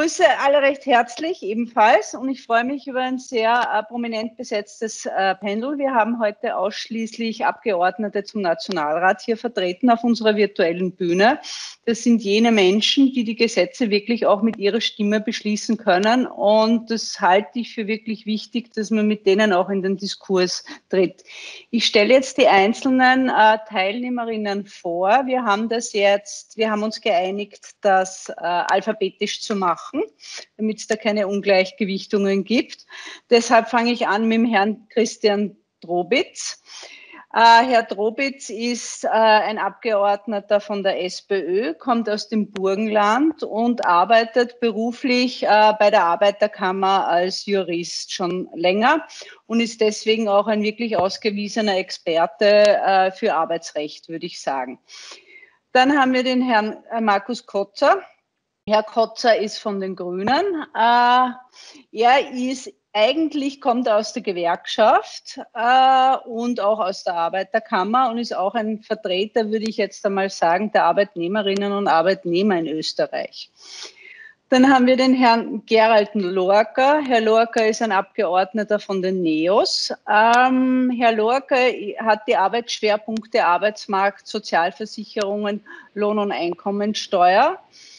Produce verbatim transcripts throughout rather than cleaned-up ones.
begrüße alle recht herzlich ebenfalls und ich freue mich über ein sehr äh, prominent besetztes äh, Panel. Wir haben heute ausschließlich Abgeordnete zum Nationalrat hier vertreten auf unserer virtuellen Bühne. Das sind jene Menschen, die die Gesetze wirklich auch mit ihrer Stimme beschließen können und das halte ich für wirklich wichtig, dass man mit denen auch in den Diskurs tritt. Ich stelle jetzt die einzelnen äh, Teilnehmerinnen vor. Wir haben das jetzt, wir haben uns geeinigt, das äh, alphabetisch zu machen, damit es da keine Ungleichgewichtungen gibt. Deshalb fange ich an mit dem Herrn Christian Drobitz. Äh, Herr Drobitz ist äh, ein Abgeordneter von der SPÖ, kommt aus dem Burgenland und arbeitet beruflich äh, bei der Arbeiterkammer als Jurist schon länger und ist deswegen auch ein wirklich ausgewiesener Experte äh, für Arbeitsrecht, würde ich sagen. Dann haben wir den Herrn äh, Markus Kotzer. Herr Kotzer ist von den Grünen. Äh, er ist eigentlich kommt er aus der Gewerkschaft äh, und auch aus der Arbeiterkammer und ist auch ein Vertreter, würde ich jetzt einmal sagen, der Arbeitnehmerinnen und Arbeitnehmer in Österreich. Dann haben wir den Herrn Gerald Lorca. Herr Lorca ist ein Abgeordneter von den NEOS. Ähm, Herr Lorca hat die Arbeitsschwerpunkte Arbeitsmarkt, Sozialversicherungen, Lohn- und Einkommensteuer.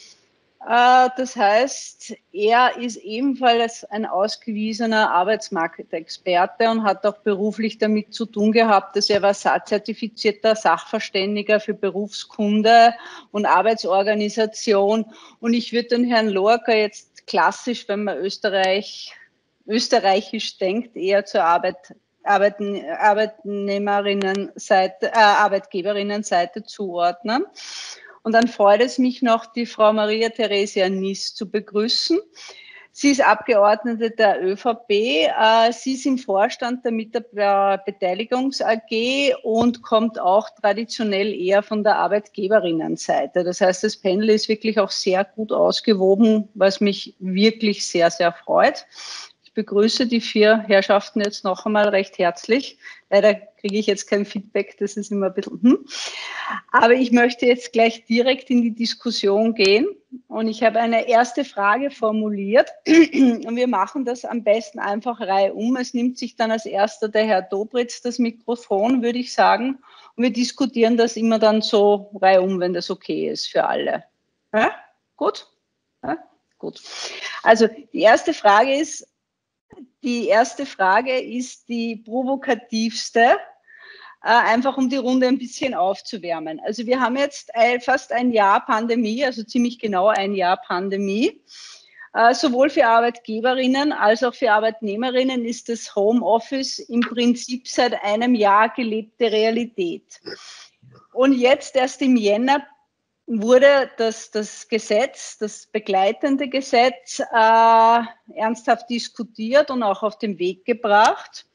Das heißt, er ist ebenfalls ein ausgewiesener Arbeitsmarktexperte und hat auch beruflich damit zu tun gehabt, dass er war zertifizierter Sachverständiger für Berufskunde und Arbeitsorganisation. Und ich würde den Herrn Lorca jetzt klassisch, wenn man Österreich, österreichisch denkt, eher zur Arbeit, Arbeiten, Arbeitnehmerinnenseite, äh, Arbeitgeberinnenseite zuordnen. Und dann freut es mich noch, die Frau Maria Theresia Nies zu begrüßen. Sie ist Abgeordnete der ÖVP. Sie ist im Vorstand der Mitarbeiterbeteiligungs-A G und kommt auch traditionell eher von der Arbeitgeberinnenseite. Das heißt, das Panel ist wirklich auch sehr gut ausgewogen, was mich wirklich sehr, sehr freut. Ich begrüße die vier Herrschaften jetzt noch einmal recht herzlich. Leider kriege ich jetzt kein Feedback, das ist immer ein bisschen... Hm. Aber ich möchte jetzt gleich direkt in die Diskussion gehen und ich habe eine erste Frage formuliert und wir machen das am besten einfach reihum. Es nimmt sich dann als erster der Herr Dobritz das Mikrofon, würde ich sagen, und wir diskutieren das immer dann so reihum, wenn das okay ist für alle. Ja? Gut? Ja? Gut. Also die erste Frage ist, die erste Frage ist die provokativste. Einfach um die Runde ein bisschen aufzuwärmen. Also wir haben jetzt fast ein Jahr Pandemie, also ziemlich genau ein Jahr Pandemie. Sowohl für Arbeitgeberinnen als auch für Arbeitnehmerinnen ist das Homeoffice im Prinzip seit einem Jahr gelebte Realität. Und jetzt erst im Jänner wurde das, das Gesetz, das begleitende Gesetz, äh, ernsthaft diskutiert und auch auf den Weg gebracht.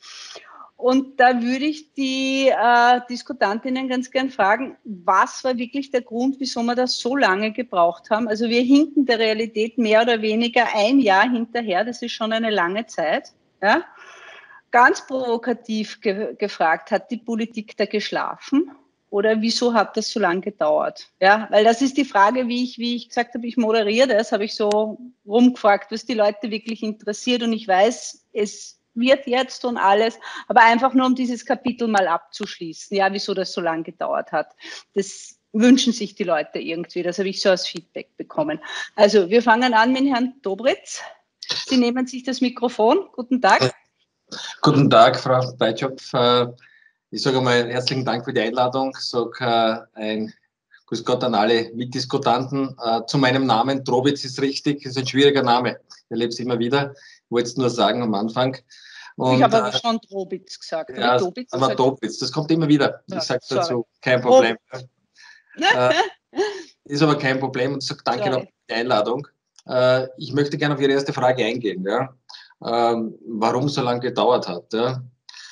Und da würde ich die äh, Diskutantinnen ganz gern fragen, was war wirklich der Grund, wieso wir das so lange gebraucht haben? Also wir hinken der Realität mehr oder weniger ein Jahr hinterher, das ist schon eine lange Zeit. Ja? Ganz provokativ ge gefragt, hat die Politik da geschlafen? Oder wieso hat das so lange gedauert? Ja, weil das ist die Frage, wie ich, wie ich gesagt habe, ich moderiere das, habe ich so rumgefragt, was die Leute wirklich interessiert. Und ich weiß, es wird jetzt und alles, aber einfach nur, um dieses Kapitel mal abzuschließen, ja, wieso das so lange gedauert hat. Das wünschen sich die Leute irgendwie, das habe ich so als Feedback bekommen. Also wir fangen an mit Herrn Dobritz. Sie nehmen sich das Mikrofon. Guten Tag. Guten Tag, Frau Beitschopf. Ich sage einmal herzlichen Dank für die Einladung. Ich sage ein Grüß Gott an alle Mitdiskutanten. Zu meinem Namen, Drobitz ist richtig, ist ein schwieriger Name. Ich erlebe es immer wieder. Ich wollte es nur sagen am Anfang. Und, ich habe aber schon Drobitz gesagt. Ja, Dobitz aber Dobitz, das kommt immer wieder. Ja, ich sage sorry. dazu, kein Problem. äh, ist aber kein Problem und sage danke noch für die Einladung. Äh, ich möchte gerne auf Ihre erste Frage eingehen, ja? ähm, warum so lange gedauert hat. Ja?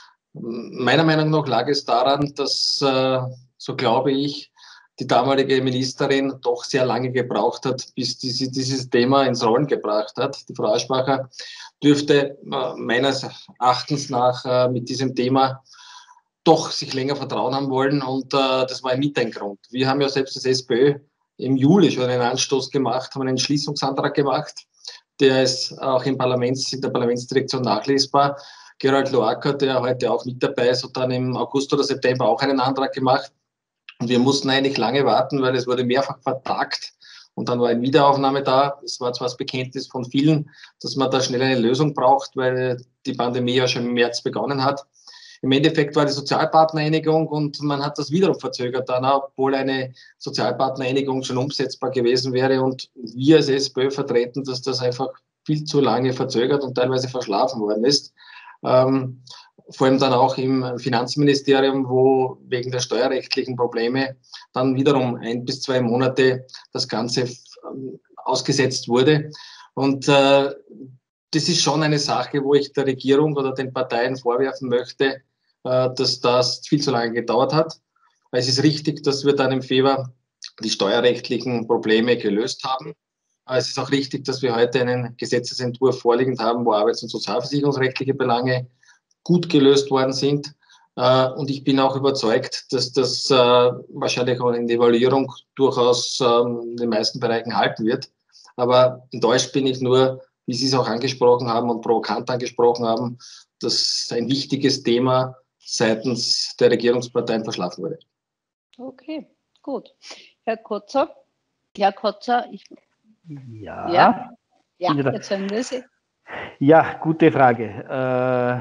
Meiner Meinung nach lag es daran, dass, äh, so glaube ich, die damalige Ministerin doch sehr lange gebraucht hat, bis diese, dieses Thema ins Rollen gebracht hat. Die Frau Aschbacher dürfte äh, meines Erachtens nach äh, mit diesem Thema doch sich länger vertrauen haben wollen und äh, das war mit ein Grund. Wir haben ja selbst als SPÖ im Juli schon einen Anstoß gemacht, haben einen Entschließungsantrag gemacht der ist auch im Parlaments, in der Parlamentsdirektion nachlesbar. Gerald Loacker, der heute auch mit dabei ist, hat dann im August oder September auch einen Antrag gemacht. Und wir mussten eigentlich lange warten, weil es wurde mehrfach vertagt. Und dann war eine Wiederaufnahme da. Es war zwar das Bekenntnis von vielen, dass man da schnell eine Lösung braucht, weil die Pandemie ja schon im März begonnen hat. Im Endeffekt war die Sozialpartnereinigung und man hat das wiederum verzögert dann, obwohl eine Sozialpartnereinigung schon umsetzbar gewesen wäre. Und wir als SPÖ vertreten, dass das einfach viel zu lange verzögert und teilweise verschlafen worden ist. Ähm, vor allem dann auch im Finanzministerium, wo wegen der steuerrechtlichen Probleme dann wiederum ein bis zwei Monate das Ganze ähm, ausgesetzt wurde. Und äh, das ist schon eine Sache, wo ich der Regierung oder den Parteien vorwerfen möchte, äh, dass das viel zu lange gedauert hat. Weil es ist richtig, dass wir dann im Februar die steuerrechtlichen Probleme gelöst haben. Aber es ist auch richtig, dass wir heute einen Gesetzesentwurf vorliegend haben, wo arbeits- und sozialversicherungsrechtliche Belange gut gelöst worden sind. Und ich bin auch überzeugt, dass das wahrscheinlich auch in der Evaluierung durchaus in den meisten Bereichen halten wird. Aber enttäuscht bin ich nur, wie Sie es auch angesprochen haben und provokant angesprochen haben, dass ein wichtiges Thema seitens der Regierungsparteien verschlafen wurde. Okay, gut. Herr Kotzer, Herr Kotzer, ich... Ja, ja, ja jetzt hören wir Sie. Ja, gute Frage.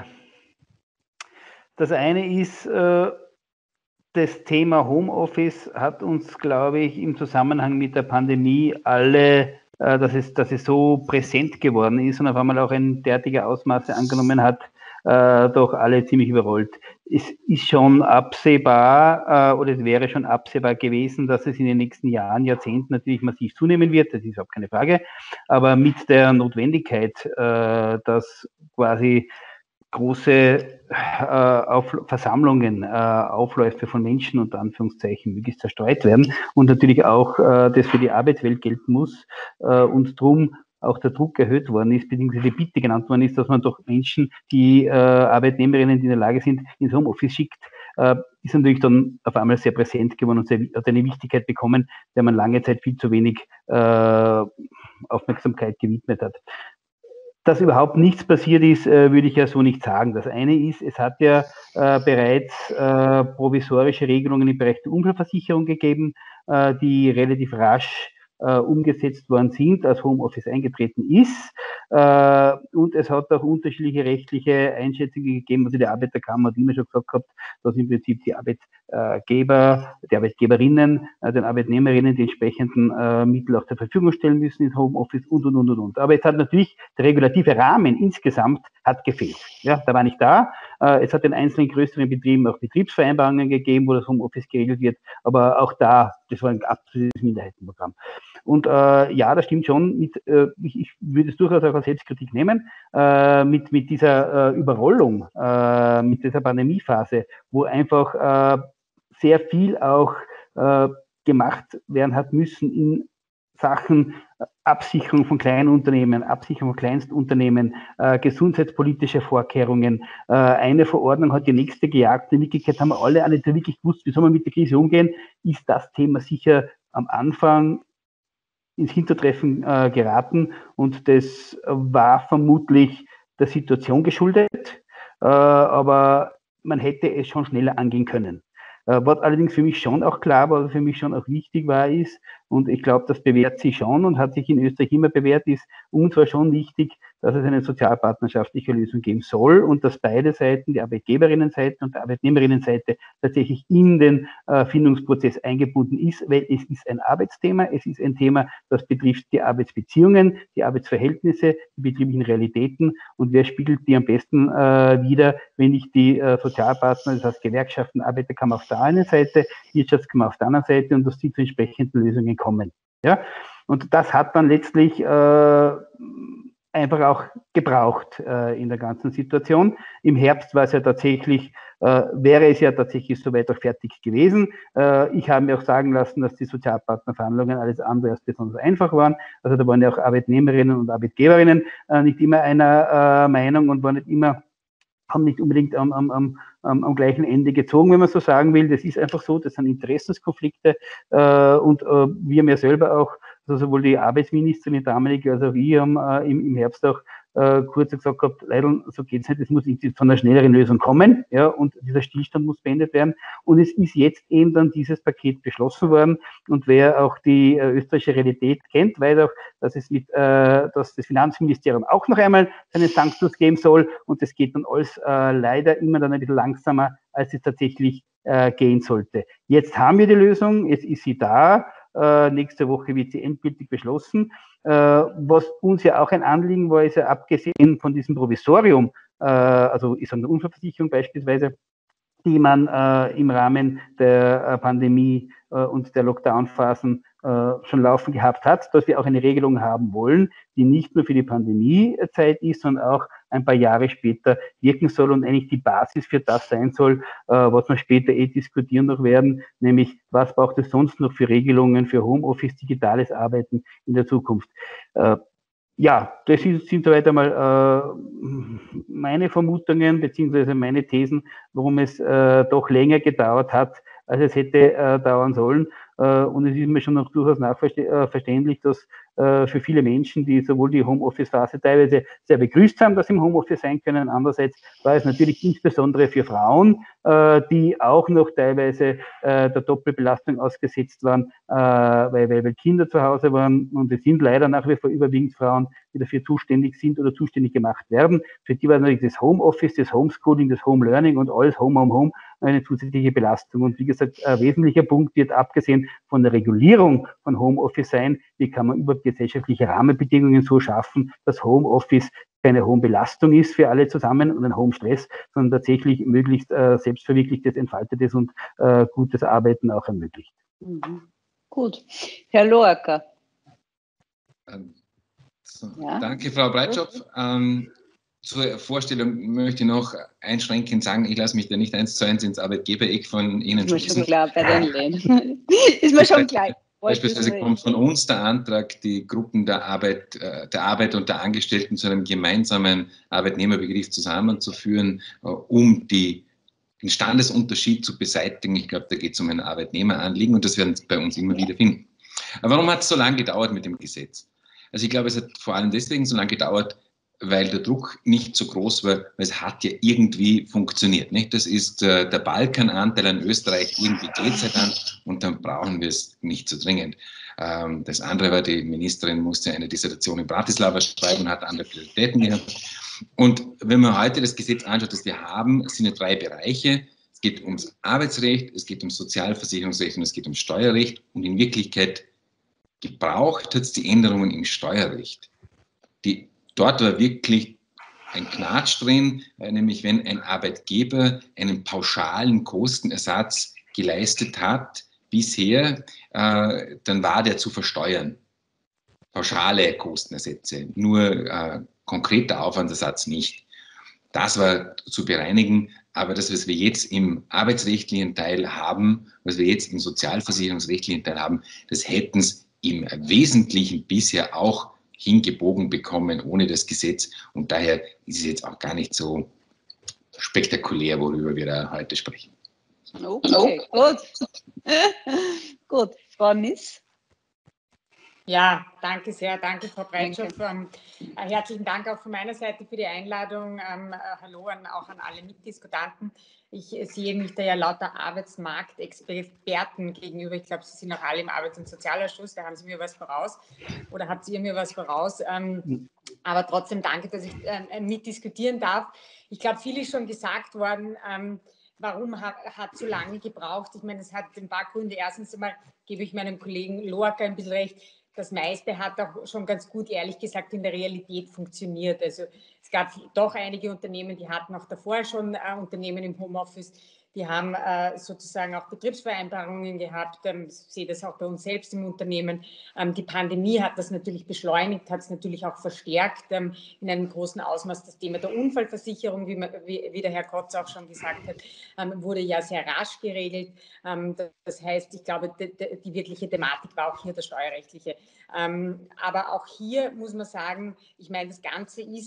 Das eine ist, das Thema Homeoffice hat uns, glaube ich, im Zusammenhang mit der Pandemie alle, dass es, dass es so präsent geworden ist und auf einmal auch ein derartiger Ausmaße angenommen hat, doch alle ziemlich überrollt. Es ist schon absehbar oder es wäre schon absehbar gewesen, dass es in den nächsten Jahren, Jahrzehnten natürlich massiv zunehmen wird, das ist überhaupt keine Frage, aber mit der Notwendigkeit, dass quasi große äh, auf Versammlungen, äh, Aufläufe von Menschen unter Anführungszeichen möglichst zerstreut werden und natürlich auch äh, das für die Arbeitswelt gelten muss äh, und drum auch der Druck erhöht worden ist, beziehungsweise die Bitte genannt worden ist, dass man doch Menschen, die äh, Arbeitnehmerinnen, die in der Lage sind, ins Homeoffice schickt, äh, ist natürlich dann auf einmal sehr präsent geworden und sehr, hat eine Wichtigkeit bekommen, der man lange Zeit viel zu wenig äh, Aufmerksamkeit gewidmet hat. Dass überhaupt nichts passiert ist, äh, würde ich ja so nicht sagen. Das eine ist, es hat ja äh, bereits äh, provisorische Regelungen im Bereich der Unfallversicherung gegeben, äh, die relativ rasch äh, umgesetzt worden sind, als Homeoffice eingetreten ist. Äh, und es hat auch unterschiedliche rechtliche Einschätzungen gegeben. Also die Arbeiterkammer hat immer schon gesagt gehabt, dass im Prinzip die Arbeitgeber, die Arbeitgeberinnen, äh, den Arbeitnehmerinnen die entsprechenden äh, Mittel auch zur Verfügung stellen müssen ins Homeoffice und, und, und, und, und. Aber jetzt hat natürlich der regulative Rahmen insgesamt hat gefehlt. Ja, da war nicht da. Äh, es hat in einzelnen größeren Betrieben auch Betriebsvereinbarungen gegeben, wo das Homeoffice geregelt wird. Aber auch da, das war ein absolutes Minderheitenprogramm. Und äh, ja, das stimmt schon. Mit, äh, ich, ich würde es durchaus auch als Selbstkritik nehmen, äh, mit, mit dieser äh, Überrollung, äh, mit dieser Pandemiephase, wo einfach äh, sehr viel auch äh, gemacht werden hat müssen in Sachen Absicherung von kleinen Unternehmen, Absicherung von Kleinstunternehmen, äh, gesundheitspolitische Vorkehrungen. Äh, eine Verordnung hat die nächste gejagt. In Wirklichkeit haben wir alle nicht wirklich gewusst, wie soll man mit der Krise umgehen. Ist das Thema sicher am Anfang ins Hintertreffen äh, geraten und das war vermutlich der Situation geschuldet, äh, aber man hätte es schon schneller angehen können. Äh, was allerdings für mich schon auch klar war, für mich schon auch wichtig war, ist, und ich glaube, das bewährt sich schon und hat sich in Österreich immer bewährt, ist uns war schon wichtig, dass es eine sozialpartnerschaftliche Lösung geben soll und dass beide Seiten, die Arbeitgeberinnenseite und die Arbeitnehmerinnenseite, tatsächlich in den äh, Findungsprozess eingebunden ist, weil es ist ein Arbeitsthema, es ist ein Thema, das betrifft die Arbeitsbeziehungen, die Arbeitsverhältnisse, die betrieblichen Realitäten und wer spiegelt die am besten äh, wider, wenn nicht die äh, Sozialpartner, das heißt Gewerkschaften, Arbeiterkammer auf der einen Seite, Wirtschaftskammer auf der anderen Seite und dass die zu entsprechenden Lösungen kommen. Ja? Und das hat dann letztlich äh, einfach auch gebraucht äh, in der ganzen Situation. Im Herbst war es ja tatsächlich, äh, wäre es ja tatsächlich soweit auch fertig gewesen. Äh, ich habe mir auch sagen lassen, dass die Sozialpartnerverhandlungen alles andere als besonders einfach waren. Also da waren ja auch Arbeitnehmerinnen und Arbeitgeberinnen äh, nicht immer einer äh, Meinung und waren nicht immer, haben nicht unbedingt am, am, am, am gleichen Ende gezogen, wenn man so sagen will. Das ist einfach so, das sind Interessenskonflikte äh, und äh, wir haben ja selber auch Also sowohl die Arbeitsministerin, die damalige, als auch ich haben äh, im, im Herbst auch äh, kurz gesagt gehabt, Leidl, so geht's nicht, es muss zu einer schnelleren Lösung kommen, ja, und dieser Stillstand muss beendet werden. Und es ist jetzt eben dann dieses Paket beschlossen worden. Und wer auch die äh, österreichische Realität kennt, weiß auch, dass es mit, äh, dass das Finanzministerium auch noch einmal seinen Sanctus geben soll. Und das geht dann alles äh, leider immer dann ein bisschen langsamer, als es tatsächlich äh, gehen sollte. Jetzt haben wir die Lösung, jetzt ist sie da. Äh, nächste Woche wird sie endgültig beschlossen. Äh, was uns ja auch ein Anliegen war, ist ja abgesehen von diesem Provisorium, äh, also ist eine Unfallversicherung beispielsweise, die man äh, im Rahmen der äh, Pandemie äh, und der Lockdown-Phasen äh, schon laufen gehabt hat, dass wir auch eine Regelung haben wollen, die nicht nur für die Pandemiezeit ist, sondern auch ein paar Jahre später wirken soll und eigentlich die Basis für das sein soll, äh, was wir später eh diskutieren noch werden, nämlich was braucht es sonst noch für Regelungen für Homeoffice, digitales Arbeiten in der Zukunft. Äh, Ja, das sind soweit einmal äh, meine Vermutungen beziehungsweise meine Thesen, warum es äh, doch länger gedauert hat, als es hätte äh, dauern sollen. Äh, und es ist mir schon noch durchaus nachverständlich, dass äh, für viele Menschen, die sowohl die Homeoffice-Phase teilweise sehr begrüßt haben, dass sie im Homeoffice sein können, andererseits war es natürlich insbesondere für Frauen, äh, die auch noch teilweise äh, der Doppelbelastung ausgesetzt waren, äh, weil, weil Kinder zu Hause waren. Und es sind leider nach wie vor überwiegend Frauen, die dafür zuständig sind oder zuständig gemacht werden. Für die war natürlich das Homeoffice, das Homeschooling, das Home Learning und alles Home, Home, Home eine zusätzliche Belastung. Und wie gesagt, ein wesentlicher Punkt wird abgesehen von der Regulierung von Homeoffice sein, wie kann man überhaupt gesellschaftliche Rahmenbedingungen so schaffen, dass Homeoffice keine hohe Belastung ist für alle zusammen und ein hohen Stress, sondern tatsächlich möglichst äh, selbstverwirklichtes, entfaltetes und äh, gutes Arbeiten auch ermöglicht. Mhm. Gut. Herr Loacker. Ähm, so. Ja. Danke, Frau Breitschopf. Ähm, zur Vorstellung möchte ich noch einschränkend sagen, ich lasse mich da nicht eins zu eins ins Arbeitgeber-Eck von Ihnen schließen. Ist mir schon klar, bei den Läden. Ist mir schon klar. Beispielsweise kommt von uns der Antrag, die Gruppen der Arbeit, der Arbeit und der Angestellten zu einem gemeinsamen Arbeitnehmerbegriff zusammenzuführen, um die, den Standesunterschied zu beseitigen. Ich glaube, da geht es um ein Arbeitnehmeranliegen und das werden Sie bei uns immer wieder finden. Aber warum hat es so lange gedauert mit dem Gesetz? Also ich glaube, es hat vor allem deswegen so lange gedauert, weil der Druck nicht so groß war, weil es hat ja irgendwie funktioniert. Nicht? Das ist äh, der Balkananteil an Österreich, irgendwie geht es ja dann und dann brauchen wir es nicht so dringend. Ähm, das andere war, die Ministerin musste eine Dissertation in Bratislava schreiben und hat andere Prioritäten gehabt. Und wenn man heute das Gesetz anschaut, das wir haben, es sind ja drei Bereiche. Es geht ums Arbeitsrecht, es geht ums Sozialversicherungsrecht und es geht ums Steuerrecht. Und in Wirklichkeit gebraucht hat es die Änderungen im Steuerrecht. Die Dort war wirklich ein Knatsch drin, nämlich wenn ein Arbeitgeber einen pauschalen Kostenersatz geleistet hat bisher, äh, dann war der zu versteuern. Pauschale Kostenersätze, nur äh, konkreter Aufwandsersatz nicht. Das war zu bereinigen, aber das, was wir jetzt im arbeitsrechtlichen Teil haben, was wir jetzt im sozialversicherungsrechtlichen Teil haben, das hätten es im Wesentlichen bisher auch hingebogen bekommen ohne das Gesetz und daher ist es jetzt auch gar nicht so spektakulär, worüber wir da heute sprechen. Okay, gut. Gut, Frau Niss. Ja, danke sehr. Danke, Frau Breitschopf. Ähm, herzlichen Dank auch von meiner Seite für die Einladung. Ähm, äh, hallo an, auch an alle Mitdiskutanten. Ich äh, sehe mich da ja lauter Arbeitsmarktexperten gegenüber. Ich glaube, Sie sind auch alle im Arbeits- und Sozialausschuss. Da haben Sie mir was voraus oder habt ihr mir was voraus. Ähm, aber trotzdem danke, dass ich äh, mitdiskutieren darf. Ich glaube, viel ist schon gesagt worden. Ähm, Warum hat es so lange gebraucht? Ich meine, es hat ein paar Gründe. Erstens einmal gebe ich meinem Kollegen Loacker ein bisschen recht. Das meiste hat auch schon ganz gut, ehrlich gesagt, in der Realität funktioniert. Also es gab doch einige Unternehmen, die hatten auch davor schon äh, Unternehmen im Homeoffice. Die haben äh, sozusagen auch Betriebsvereinbarungen gehabt. Ähm, ich sehe das auch bei uns selbst im Unternehmen. Ähm, die Pandemie hat das natürlich beschleunigt, hat es natürlich auch verstärkt ähm, in einem großen Ausmaß. Das Thema der Unfallversicherung, wie, man, wie, wie der Herr Kotz auch schon gesagt hat, ähm, wurde ja sehr rasch geregelt. Ähm, das heißt, ich glaube, die, die wirkliche Thematik war auch hier das Steuerrechtliche. Ähm, aber auch hier muss man sagen, ich meine, das Ganze ist, ähm,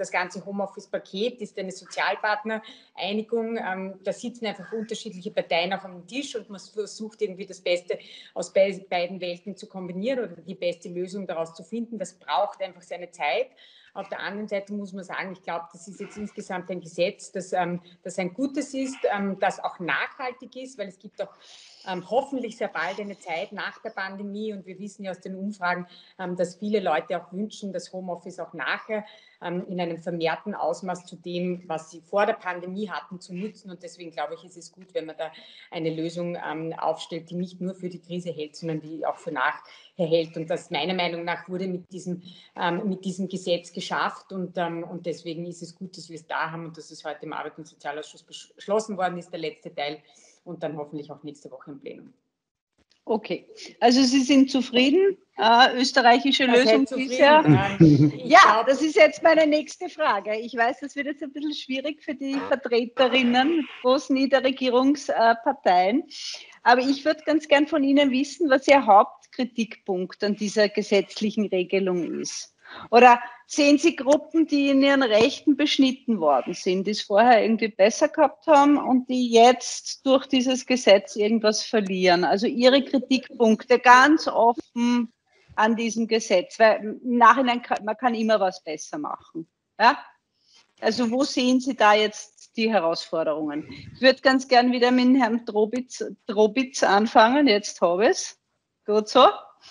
das ganze Homeoffice-Paket ist eine Sozialpartner-Einigung. Ähm, da sitzen einfach unterschiedliche Parteien auf einem Tisch und man versucht irgendwie das Beste aus be beiden Welten zu kombinieren oder die beste Lösung daraus zu finden. Das braucht einfach seine Zeit. Auf der anderen Seite muss man sagen, ich glaube, das ist jetzt insgesamt ein Gesetz, das, ähm, das ein gutes ist, ähm, das auch nachhaltig ist, weil es gibt auch ähm, hoffentlich sehr bald eine Zeit nach der Pandemie und wir wissen ja aus den Umfragen, ähm, dass viele Leute auch wünschen, das Homeoffice auch nachher ähm, in einem vermehrten Ausmaß zu dem, was sie vor der Pandemie hatten, zu nutzen und deswegen glaube ich, ist es gut, wenn man da eine Lösung ähm, aufstellt, die nicht nur für die Krise hält, sondern die auch für nachher hält und das meiner Meinung nach wurde mit diesem, ähm, mit diesem Gesetz geschafft und, ähm, und deswegen ist es gut, dass wir es da haben und dass es heute im Arbeits- und Sozialausschuss beschlossen worden ist, der letzte Teil und dann hoffentlich auch nächste Woche im Plenum. Okay, also Sie sind zufrieden, äh, österreichische Was Lösung heißt bisher? Ähm, Ja, glaub, das ist jetzt meine nächste Frage. Ich weiß, das wird jetzt ein bisschen schwierig für die Vertreterinnen großen Niederregierungsparteien, aber ich würde ganz gern von Ihnen wissen, was Ihr Hauptkritikpunkt an dieser gesetzlichen Regelung ist. Oder sehen Sie Gruppen, die in ihren Rechten beschnitten worden sind, die es vorher irgendwie besser gehabt haben und die jetzt durch dieses Gesetz irgendwas verlieren? Also Ihre Kritikpunkte ganz offen an diesem Gesetz, weil im Nachhinein kann man kann immer was besser machen. Ja? Also wo sehen Sie da jetzt die Herausforderungen? Ich würde ganz gern wieder mit Herrn Drobitz, Drobitz anfangen, jetzt habe ich es. Gut so.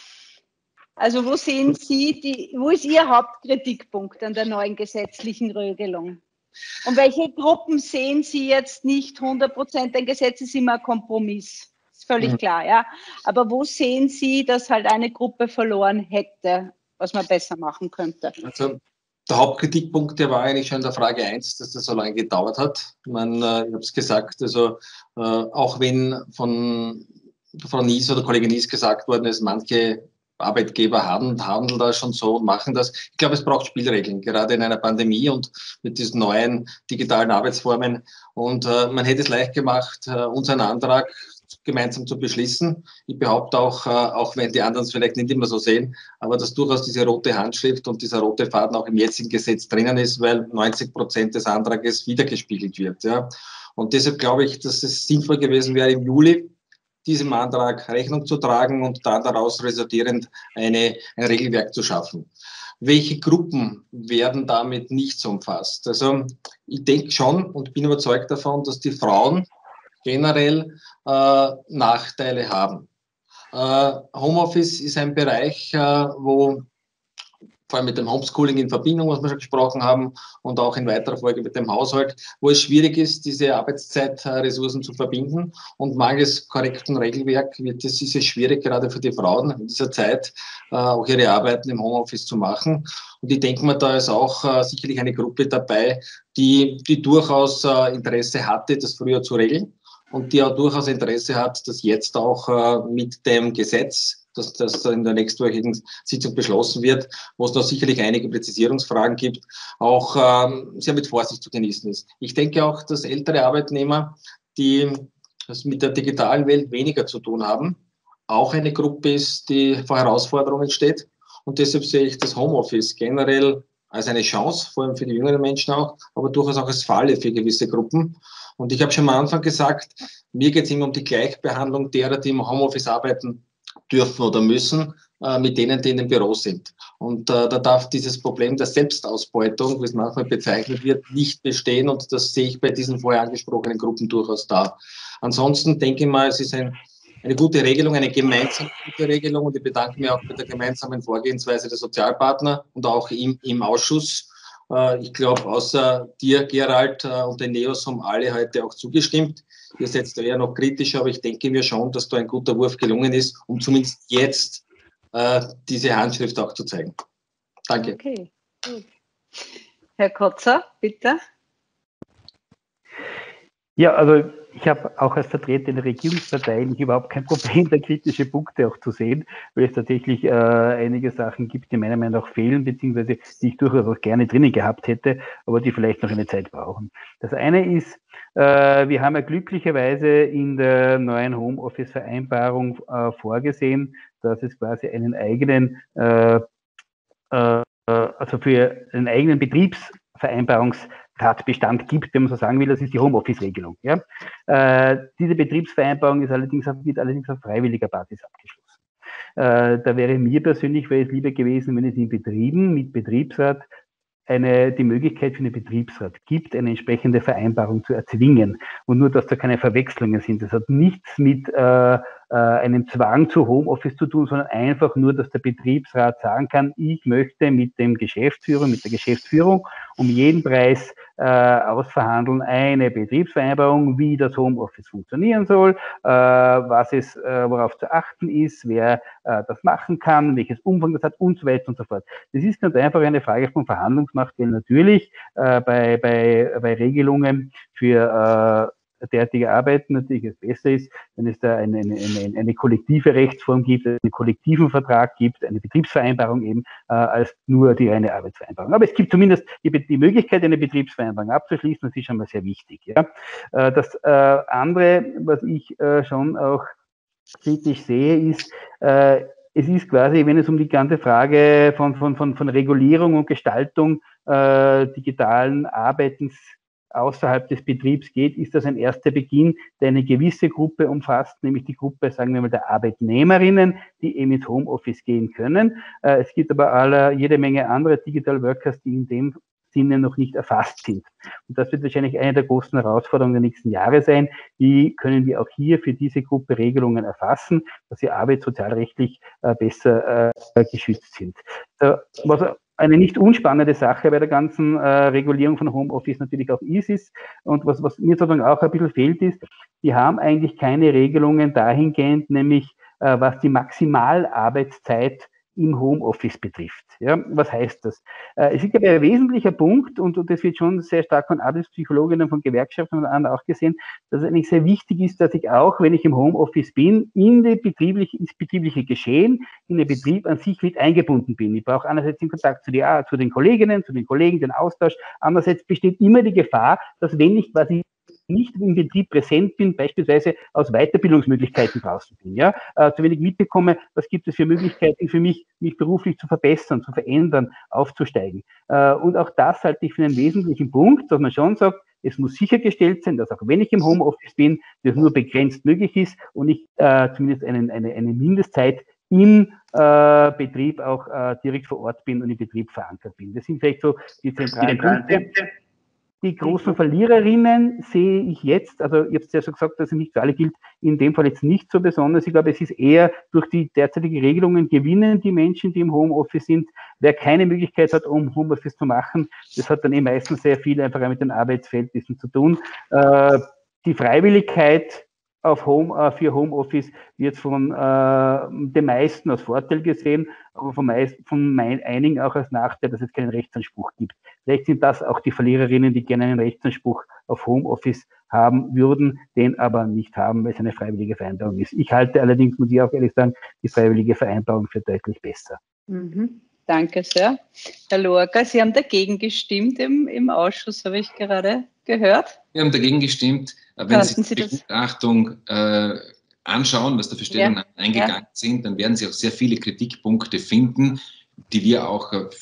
Also wo sehen Sie, die, wo ist Ihr Hauptkritikpunkt an der neuen gesetzlichen Regelung? Und welche Gruppen sehen Sie jetzt nicht hundert Prozent? Ein Gesetz ist immer ein Kompromiss, ist völlig klar, ja. Aber wo sehen Sie, dass halt eine Gruppe verloren hätte, was man besser machen könnte? Also der Hauptkritikpunkt, der war eigentlich schon in der Frage eins, dass das so lange gedauert hat. Ich meine, ich habe es gesagt, also äh, auch wenn von Frau Nies oder Kollegin Nies gesagt worden ist, manche Arbeitgeber haben, handeln da schon so und machen das. Ich glaube, es braucht Spielregeln, gerade in einer Pandemie und mit diesen neuen digitalen Arbeitsformen. Und äh, man hätte es leicht gemacht, äh, unseren Antrag gemeinsam zu beschließen. Ich behaupte auch, äh, auch wenn die anderen es vielleicht nicht immer so sehen, aber dass durchaus diese rote Handschrift und dieser rote Faden auch im jetzigen Gesetz drinnen ist, weil neunzig Prozent des Antrages wiedergespiegelt wird. Ja. Und deshalb glaube ich, dass es sinnvoll gewesen wäre, im Juli diesem Antrag Rechnung zu tragen und dann daraus resultierend eine, ein Regelwerk zu schaffen. Welche Gruppen werden damit nicht so umfasst? Also ich denke schon und bin überzeugt davon, dass die Frauen generell äh, Nachteile haben. Äh, Homeoffice ist ein Bereich, äh, wo vor allem mit dem Homeschooling in Verbindung, was wir schon gesprochen haben, und auch in weiterer Folge mit dem Haushalt, wo es schwierig ist, diese Arbeitszeitressourcen zu verbinden. Und mangels korrekten Regelwerk wird es, ist es schwierig, gerade für die Frauen in dieser Zeit äh, auch ihre Arbeiten im Homeoffice zu machen. Und ich denke mal, da ist auch äh, sicherlich eine Gruppe dabei, die, die durchaus äh, Interesse hatte, das früher zu regeln und die auch durchaus Interesse hat, das jetzt auch äh, mit dem Gesetz, dass das in der nächstwöchigen Sitzung beschlossen wird, wo es da sicherlich einige Präzisierungsfragen gibt, auch ähm, sehr mit Vorsicht zu genießen ist. Ich denke auch, dass ältere Arbeitnehmer, die das mit der digitalen Welt weniger zu tun haben, auch eine Gruppe ist, die vor Herausforderungen steht. Und deshalb sehe ich das Homeoffice generell als eine Chance, vor allem für die jüngeren Menschen auch, aber durchaus auch als Falle für gewisse Gruppen. Und ich habe schon am Anfang gesagt, mir geht es immer um die Gleichbehandlung derer, die im Homeoffice arbeiten dürfen oder müssen, äh, mit denen, die in den Büros sind. Und äh, da darf dieses Problem der Selbstausbeutung, wie es manchmal bezeichnet wird, nicht bestehen. Und das sehe ich bei diesen vorher angesprochenen Gruppen durchaus da. Ansonsten denke ich mal, es ist ein, eine gute Regelung, eine gemeinsame gute Regelung. Und ich bedanke mich auch bei der gemeinsamen Vorgehensweise der Sozialpartner und auch im, im Ausschuss. Äh, ich glaube, außer dir, Gerald, äh, und den Neos haben alle heute auch zugestimmt. Ihr seid eher noch kritisch, aber ich denke mir schon, dass da ein guter Wurf gelungen ist, um zumindest jetzt äh, diese Handschrift auch zu zeigen. Danke. Okay, gut. Herr Kotzer, bitte. Ja, also ich habe auch als Vertreter der Regierungsparteien überhaupt kein Problem, da kritische Punkte auch zu sehen, weil es tatsächlich äh, einige Sachen gibt, die meiner Meinung nach fehlen, beziehungsweise die ich durchaus auch gerne drinnen gehabt hätte, aber die vielleicht noch eine Zeit brauchen. Das eine ist, äh, wir haben ja glücklicherweise in der neuen Homeoffice-Vereinbarung äh, vorgesehen, dass es quasi einen eigenen, äh, äh, also für einen eigenen Betriebs Betriebsvereinbarungsratbestand gibt, wenn man so sagen will, das ist die Homeoffice-Regelung. Ja? Äh, diese Betriebsvereinbarung ist allerdings auf, wird allerdings auf freiwilliger Basis abgeschlossen. Äh, da wäre mir persönlich wäre es lieber gewesen, wenn es in Betrieben mit Betriebsrat eine, die Möglichkeit für einen Betriebsrat gibt, eine entsprechende Vereinbarung zu erzwingen und nur, dass da keine Verwechslungen sind. Das hat nichts mit äh, äh, einem Zwang zu Homeoffice zu tun, sondern einfach nur, dass der Betriebsrat sagen kann, ich möchte mit dem Geschäftsführer, mit der Geschäftsführung um jeden Preis äh, ausverhandeln eine Betriebsvereinbarung, wie das Homeoffice funktionieren soll, äh, was es, äh, worauf zu achten ist, wer äh, das machen kann, welches Umfang das hat und so weiter und so fort. Das ist ganz einfach eine Frage von Verhandlungsmacht, weil natürlich äh, bei, bei, bei Regelungen für äh, derartige Arbeiten natürlich es besser ist, wenn es da eine, eine, eine, eine kollektive Rechtsform gibt, einen kollektiven Vertrag gibt, eine Betriebsvereinbarung eben, äh, als nur die reine Arbeitsvereinbarung. Aber es gibt zumindest die, die Möglichkeit, eine Betriebsvereinbarung abzuschließen, das ist schon mal sehr wichtig. Ja. Äh, das äh, andere, was ich äh, schon auch kritisch sehe, ist, äh, es ist quasi, wenn es um die ganze Frage von, von, von, von Regulierung und Gestaltung äh, digitalen Arbeitens außerhalb des Betriebs geht, ist das ein erster Beginn, der eine gewisse Gruppe umfasst, nämlich die Gruppe, sagen wir mal, der Arbeitnehmerinnen, die eben ins Homeoffice gehen können. Äh, es gibt aber alle, jede Menge andere Digital Workers, die in dem Sinne noch nicht erfasst sind. Und das wird wahrscheinlich eine der großen Herausforderungen der nächsten Jahre sein. Wie können wir auch hier für diese Gruppe Regelungen erfassen, dass sie arbeitssozialrechtlich äh, besser äh, geschützt sind. Äh, was eine nicht unspannende Sache bei der ganzen äh, Regulierung von Homeoffice natürlich auch ist, ist und was, was mir sozusagen auch ein bisschen fehlt, ist, die haben eigentlich keine Regelungen dahingehend, nämlich äh, was die Maximalarbeitszeit im Homeoffice betrifft. Ja, was heißt das? Äh, es ist aber ein wesentlicher Punkt und, und das wird schon sehr stark von Arbeitspsychologinnen, von Gewerkschaften und anderen auch gesehen, dass es eigentlich sehr wichtig ist, dass ich auch, wenn ich im Homeoffice bin, in die betriebliche, ins betriebliche Geschehen, in den Betrieb an sich mit eingebunden bin. Ich brauche einerseits den Kontakt zu, die, zu den Kolleginnen, zu den Kollegen, den Austausch. Andererseits besteht immer die Gefahr, dass wenn ich quasi nicht im Betrieb präsent bin, beispielsweise aus Weiterbildungsmöglichkeiten draußen bin, ja, äh, zu wenig mitbekomme, was gibt es für Möglichkeiten für mich, mich beruflich zu verbessern, zu verändern, aufzusteigen. Äh, und auch das halte ich für einen wesentlichen Punkt, dass man schon sagt, es muss sichergestellt sein, dass auch wenn ich im Homeoffice bin, das nur begrenzt möglich ist und ich äh, zumindest einen, eine, eine Mindestzeit im äh, Betrieb auch äh, direkt vor Ort bin und im Betrieb verankert bin. Das sind vielleicht so die zentralen Punkte. Die großen Verliererinnen sehe ich jetzt, also ich habe es ja schon gesagt, dass es nicht für alle gilt, in dem Fall jetzt nicht so besonders. Ich glaube, es ist eher durch die derzeitigen Regelungen gewinnen die Menschen, die im Homeoffice sind. Wer keine Möglichkeit hat, um Homeoffice zu machen, das hat dann eh meistens sehr viel einfach mit den Arbeitsverhältnissen zu tun. Äh, die Freiwilligkeit auf Home, äh, für Homeoffice wird von äh, den meisten als Vorteil gesehen, aber von, meist, von mein, einigen auch als Nachteil, dass es keinen Rechtsanspruch gibt. Vielleicht sind das auch die Verliererinnen, die gerne einen Rechtsanspruch auf Homeoffice haben würden, den aber nicht haben, weil es eine freiwillige Vereinbarung ist. Ich halte allerdings, muss ich auch ehrlich sagen, die freiwillige Vereinbarung für deutlich besser. Mhm. Danke sehr. Herr Lorca, Sie haben dagegen gestimmt im, im Ausschuss, habe ich gerade gehört. Wir haben dagegen gestimmt. Wenn Könnten Sie die Sie Begutachtung äh, anschauen, was da für Stellungnahmen ja. eingegangen ja. sind, dann werden Sie auch sehr viele Kritikpunkte finden, die wir auch äh,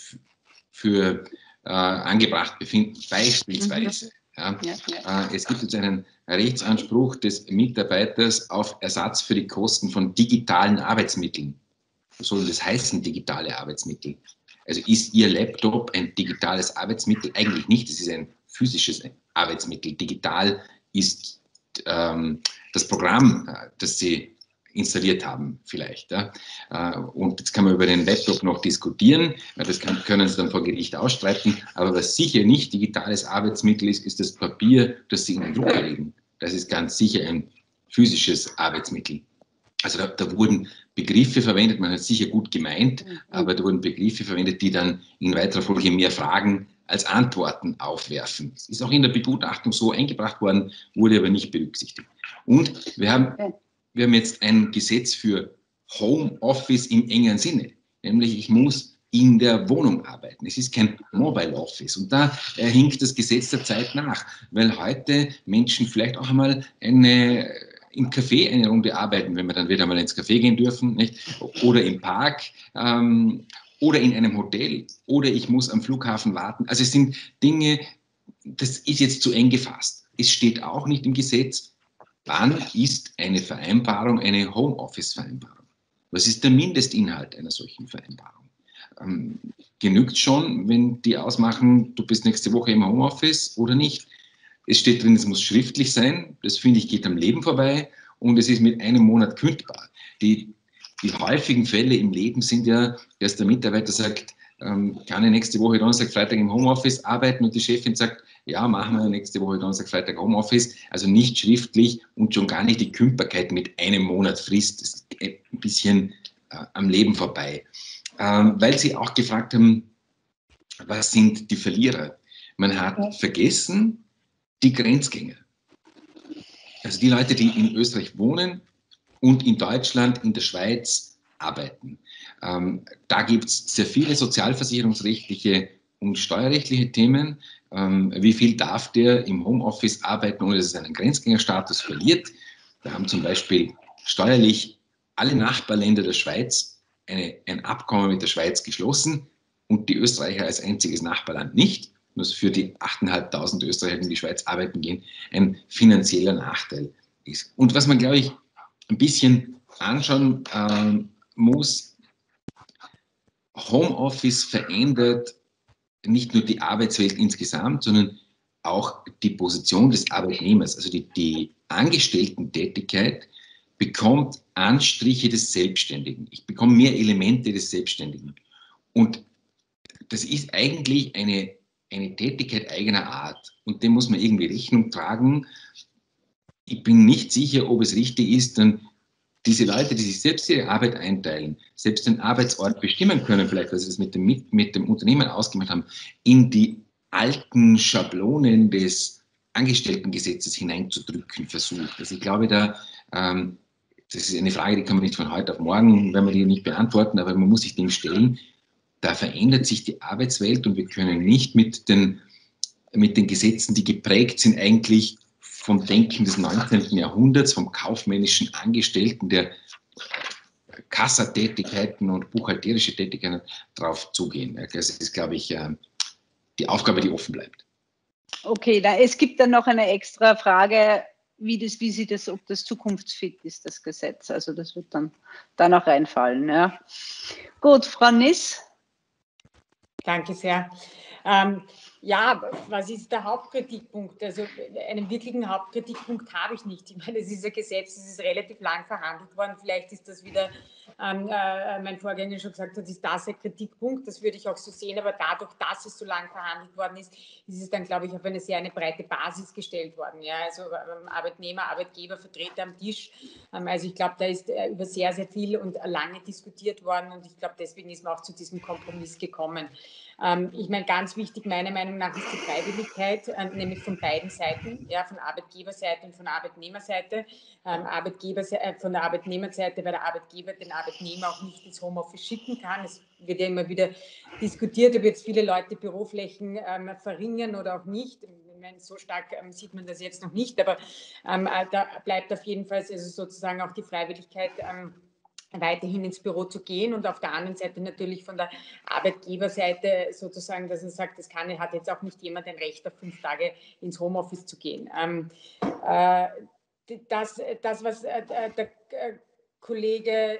für äh, angebracht befinden. Beispielsweise, mhm. ja, ja, ja. Äh, es gibt jetzt einen Rechtsanspruch des Mitarbeiters auf Ersatz für die Kosten von digitalen Arbeitsmitteln. Was soll das heißen, digitale Arbeitsmittel? Also ist Ihr Laptop ein digitales Arbeitsmittel? Eigentlich nicht, es ist ein physisches Arbeitsmittel. Digital ist ähm, das Programm, das Sie installiert haben vielleicht. Ja. Und jetzt kann man über den Laptop noch diskutieren, das kann, können Sie dann vor Gericht ausstreiten, aber was sicher nicht digitales Arbeitsmittel ist, ist das Papier, das Sie in den Drucker legen. Das ist ganz sicher ein physisches Arbeitsmittel. Also da, da wurden Begriffe verwendet, man hat sicher gut gemeint, aber da wurden Begriffe verwendet, die dann in weiterer Folge mehr Fragen als Antworten aufwerfen. Es ist auch in der Begutachtung so eingebracht worden, wurde aber nicht berücksichtigt. Und wir haben, wir haben jetzt ein Gesetz für Homeoffice im engeren Sinne, nämlich ich muss in der Wohnung arbeiten. Es ist kein Mobile Office und da äh, hinkt das Gesetz der Zeit nach, weil heute Menschen vielleicht auch einmal eine im Café eine Runde arbeiten, wenn wir dann wieder mal ins Café gehen dürfen, nicht? Oder im Park. Ähm, oder in einem Hotel oder ich muss am Flughafen warten. Also es sind Dinge, das ist jetzt zu eng gefasst. Es steht auch nicht im Gesetz, wann ist eine Vereinbarung eine Homeoffice-Vereinbarung. Was ist der Mindestinhalt einer solchen Vereinbarung? Ähm, genügt schon, wenn die ausmachen, du bist nächste Woche im Homeoffice oder nicht? Es steht drin, es muss schriftlich sein. Das finde ich geht am Leben vorbei und es ist mit einem Monat kündbar. Die, die häufigen Fälle im Leben sind ja, dass der Mitarbeiter sagt, ähm, kann ich nächste Woche Donnerstag, Freitag im Homeoffice arbeiten und die Chefin sagt, ja, machen wir nächste Woche Donnerstag, Freitag Homeoffice. Also nicht schriftlich und schon gar nicht die Kündbarkeit mit einem Monat Frist. Das ist ein bisschen äh, am Leben vorbei. Ähm, weil Sie auch gefragt haben, was sind die Verlierer? Man hat vergessen, die Grenzgänger. Also die Leute, die in Österreich wohnen und in Deutschland, in der Schweiz arbeiten. Ähm, da gibt es sehr viele sozialversicherungsrechtliche und steuerrechtliche Themen. Ähm, wie viel darf der im Homeoffice arbeiten, ohne dass er seinen Grenzgängerstatus verliert? Da haben zum Beispiel steuerlich alle Nachbarländer der Schweiz eine, ein Abkommen mit der Schweiz geschlossen und die Österreicher als einziges Nachbarland nicht. Was für die achttausendfünfhundert Österreicher, die in die Schweiz arbeiten gehen, ein finanzieller Nachteil ist. Und was man, glaube ich, ein bisschen anschauen äh, muss, Homeoffice verändert nicht nur die Arbeitswelt insgesamt, sondern auch die Position des Arbeitnehmers. Also die, die Angestellten-Tätigkeit bekommt Anstriche des Selbstständigen. Ich bekomme mehr Elemente des Selbstständigen. Und das ist eigentlich eine, eine Tätigkeit eigener Art. Und dem muss man irgendwie Rechnung tragen. Ich bin nicht sicher, ob es richtig ist, dann diese Leute, die sich selbst ihre Arbeit einteilen, selbst den Arbeitsort bestimmen können, vielleicht, weil sie das mit dem, mit dem Unternehmen ausgemacht haben, in die alten Schablonen des Angestelltengesetzes hineinzudrücken versucht. Also ich glaube, da, ähm, das ist eine Frage, die kann man nicht von heute auf morgen, wenn man die nicht beantworten, aber man muss sich dem stellen. Da verändert sich die Arbeitswelt und wir können nicht mit den, mit den Gesetzen, die geprägt sind, eigentlich vom Denken des neunzehnten Jahrhunderts, vom kaufmännischen Angestellten, der Kassatätigkeiten und buchhalterische Tätigkeiten drauf zugehen. Das ist, glaube ich, die Aufgabe, die offen bleibt. Okay, da, es gibt dann noch eine extra Frage, wie, das, wie Sie das, ob das zukunftsfit ist, das Gesetz. Also das wird dann da noch reinfallen. Ja. Gut, Frau Niss. Danke sehr. Ähm, ja, was ist der Hauptkritikpunkt? Also einen wirklichen Hauptkritikpunkt habe ich nicht. Ich meine, es ist ein Gesetz, es ist relativ lang verhandelt worden. Vielleicht ist das wieder, ähm, äh, mein Vorgänger schon gesagt hat, ist das ein Kritikpunkt. Das würde ich auch so sehen. Aber dadurch, dass es so lang verhandelt worden ist, ist es dann, glaube ich, auf eine sehr eine breite Basis gestellt worden. Ja, also ähm, Arbeitnehmer, Arbeitgeber, Vertreter am Tisch. Ähm, also ich glaube, da ist äh, über sehr, sehr viel und lange diskutiert worden. Und ich glaube, deswegen ist man auch zu diesem Kompromiss gekommen. Ähm, ich meine, ganz wichtig meiner Meinung nach ist die Freiwilligkeit, äh, nämlich von beiden Seiten, ja, von Arbeitgeberseite und von Arbeitnehmerseite. Ähm, Arbeitgeber, äh, von der Arbeitnehmerseite, weil der Arbeitgeber den Arbeitnehmer auch nicht ins Homeoffice schicken kann. Es wird ja immer wieder diskutiert, ob jetzt viele Leute Büroflächen ähm, verringern oder auch nicht. Ich meine, so stark ähm, sieht man das jetzt noch nicht, aber ähm, da bleibt auf jeden Fall also sozusagen auch die Freiwilligkeit, ähm, weiterhin ins Büro zu gehen und auf der anderen Seite natürlich von der Arbeitgeberseite sozusagen, dass er sagt, das kann, hat jetzt auch nicht jemand ein Recht, auf fünf Tage ins Homeoffice zu gehen. Ähm, äh, das, das, was äh, der äh, Kollege,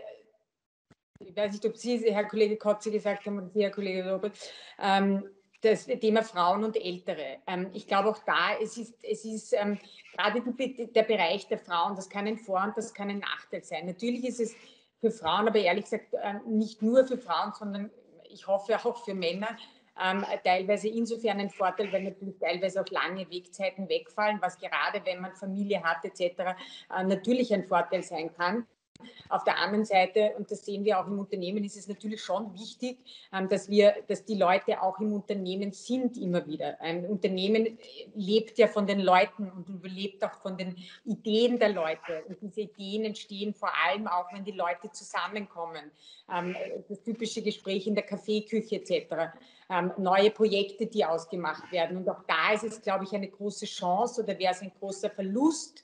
ich weiß nicht, ob Sie, Herr Kollege Kotze, gesagt haben oder Sie, Herr Kollege Robert, ähm, das Thema Frauen und Ältere. Ähm, ich glaube auch da, es ist, es ist ähm, gerade die, der Bereich der Frauen, das kann ein Vor- und das kann ein Nachteil sein. Natürlich ist es für Frauen, aber ehrlich gesagt nicht nur für Frauen, sondern ich hoffe auch für Männer, ähm, teilweise insofern ein Vorteil, weil natürlich teilweise auch lange Wegzeiten wegfallen, was gerade, wenn man Familie hat et cetera, äh, natürlich ein Vorteil sein kann. Auf der anderen Seite, und das sehen wir auch im Unternehmen, ist es natürlich schon wichtig, dass wir, dass die Leute auch im Unternehmen sind immer wieder. Ein Unternehmen lebt ja von den Leuten und überlebt auch von den Ideen der Leute. Und diese Ideen entstehen vor allem auch, wenn die Leute zusammenkommen. Das typische Gespräch in der Kaffeeküche et cetera. Neue Projekte, die ausgemacht werden. Und auch da ist es, glaube ich, eine große Chance oder wäre es ein großer Verlust,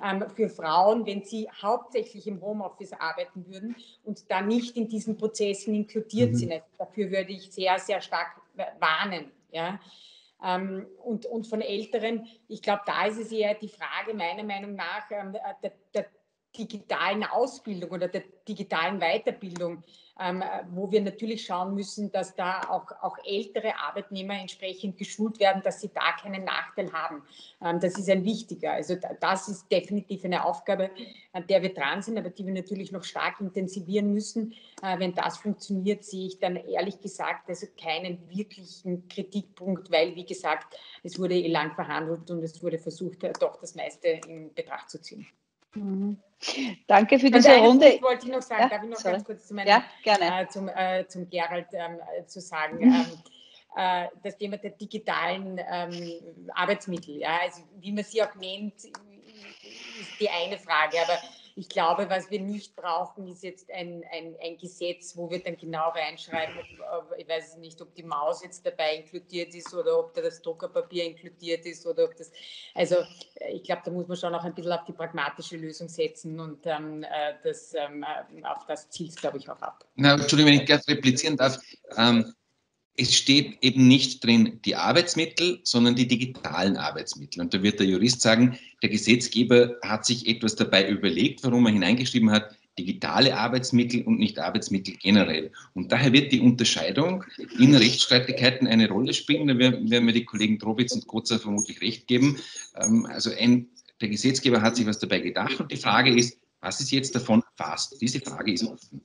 ähm, für Frauen, wenn sie hauptsächlich im Homeoffice arbeiten würden und da nicht in diesen Prozessen inkludiert Mhm. sind. Also dafür würde ich sehr, sehr stark warnen. Ja. Ähm, und, und von Älteren, ich glaube, da ist es eher die Frage, meiner Meinung nach, ähm, der, der digitalen Ausbildung oder der digitalen Weiterbildung, ähm, wo wir natürlich schauen müssen, dass da auch, auch ältere Arbeitnehmer entsprechend geschult werden, dass sie da keinen Nachteil haben. Ähm, das ist ein wichtiger. Also das ist definitiv eine Aufgabe, an der wir dran sind, aber die wir natürlich noch stark intensivieren müssen. Äh, wenn das funktioniert, sehe ich dann ehrlich gesagt also keinen wirklichen Kritikpunkt, weil, wie gesagt, es wurde eh lang verhandelt und es wurde versucht, doch das meiste in Betracht zu ziehen. Mhm. Danke für Und diese einen Runde. Punkt wollte ich noch sagen, Ja, darf ich noch sorry. ganz kurz zu meinem, Ja, gerne. äh, zum, äh, zum Gerald ähm, äh, zu sagen, ähm, äh, das Thema der digitalen ähm, Arbeitsmittel, ja, also wie man sie auch nennt, ist die eine Frage, aber ich glaube, was wir nicht brauchen, ist jetzt ein, ein, ein Gesetz, wo wir dann genau reinschreiben, ob, ob, ich weiß nicht, ob die Maus jetzt dabei inkludiert ist oder ob da das Druckerpapier inkludiert ist oder ob das, also ich glaube, da muss man schon auch ein bisschen auf die pragmatische Lösung setzen und ähm, das, ähm, auf das zielt es, glaube ich, auch ab. Na, Entschuldigung, wenn ich gerade replizieren darf. Ähm, es steht eben nicht drin die Arbeitsmittel, sondern die digitalen Arbeitsmittel. Und da wird der Jurist sagen, der Gesetzgeber hat sich etwas dabei überlegt, warum er hineingeschrieben hat, digitale Arbeitsmittel und nicht Arbeitsmittel generell. Und daher wird die Unterscheidung in Rechtsstreitigkeiten eine Rolle spielen. Da werden mir die Kollegen Drobitz und Kotzer vermutlich recht geben. Also ein, der Gesetzgeber hat sich was dabei gedacht und die Frage ist, was ist jetzt davon erfasst? Diese Frage ist offen.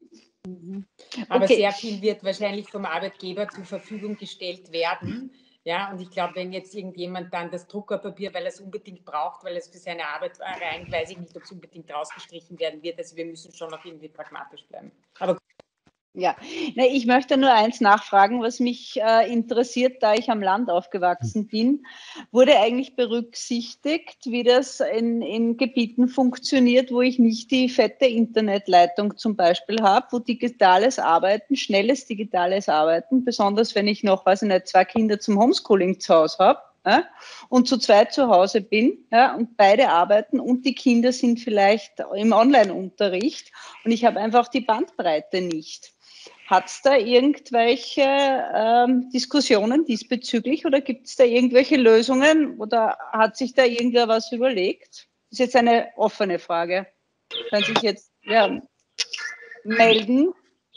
Aber Okay. sehr viel wird wahrscheinlich vom Arbeitgeber zur Verfügung gestellt werden. Ja, und ich glaube, wenn jetzt irgendjemand dann das Druckerpapier, weil er es unbedingt braucht, weil er es für seine Arbeit rein, weiß ich nicht, ob es unbedingt rausgestrichen werden wird. Also wir müssen schon noch irgendwie pragmatisch bleiben. Aber Ja, na, ich möchte nur eins nachfragen, was mich äh, interessiert, da ich am Land aufgewachsen bin. Wurde eigentlich berücksichtigt, wie das in, in Gebieten funktioniert, wo ich nicht die fette Internetleitung zum Beispiel habe, wo digitales Arbeiten, schnelles digitales Arbeiten, besonders wenn ich noch, weiß ich nicht, zwei Kinder zum Homeschooling zu Hause habe, ja, und zu zweit zu Hause bin, ja, und beide arbeiten und die Kinder sind vielleicht im Online-Unterricht und ich habe einfach die Bandbreite nicht. Hat es da irgendwelche ähm, Diskussionen diesbezüglich oder gibt es da irgendwelche Lösungen oder hat sich da irgendwer was überlegt? Das ist jetzt eine offene Frage. Kann sich jetzt ja, melden.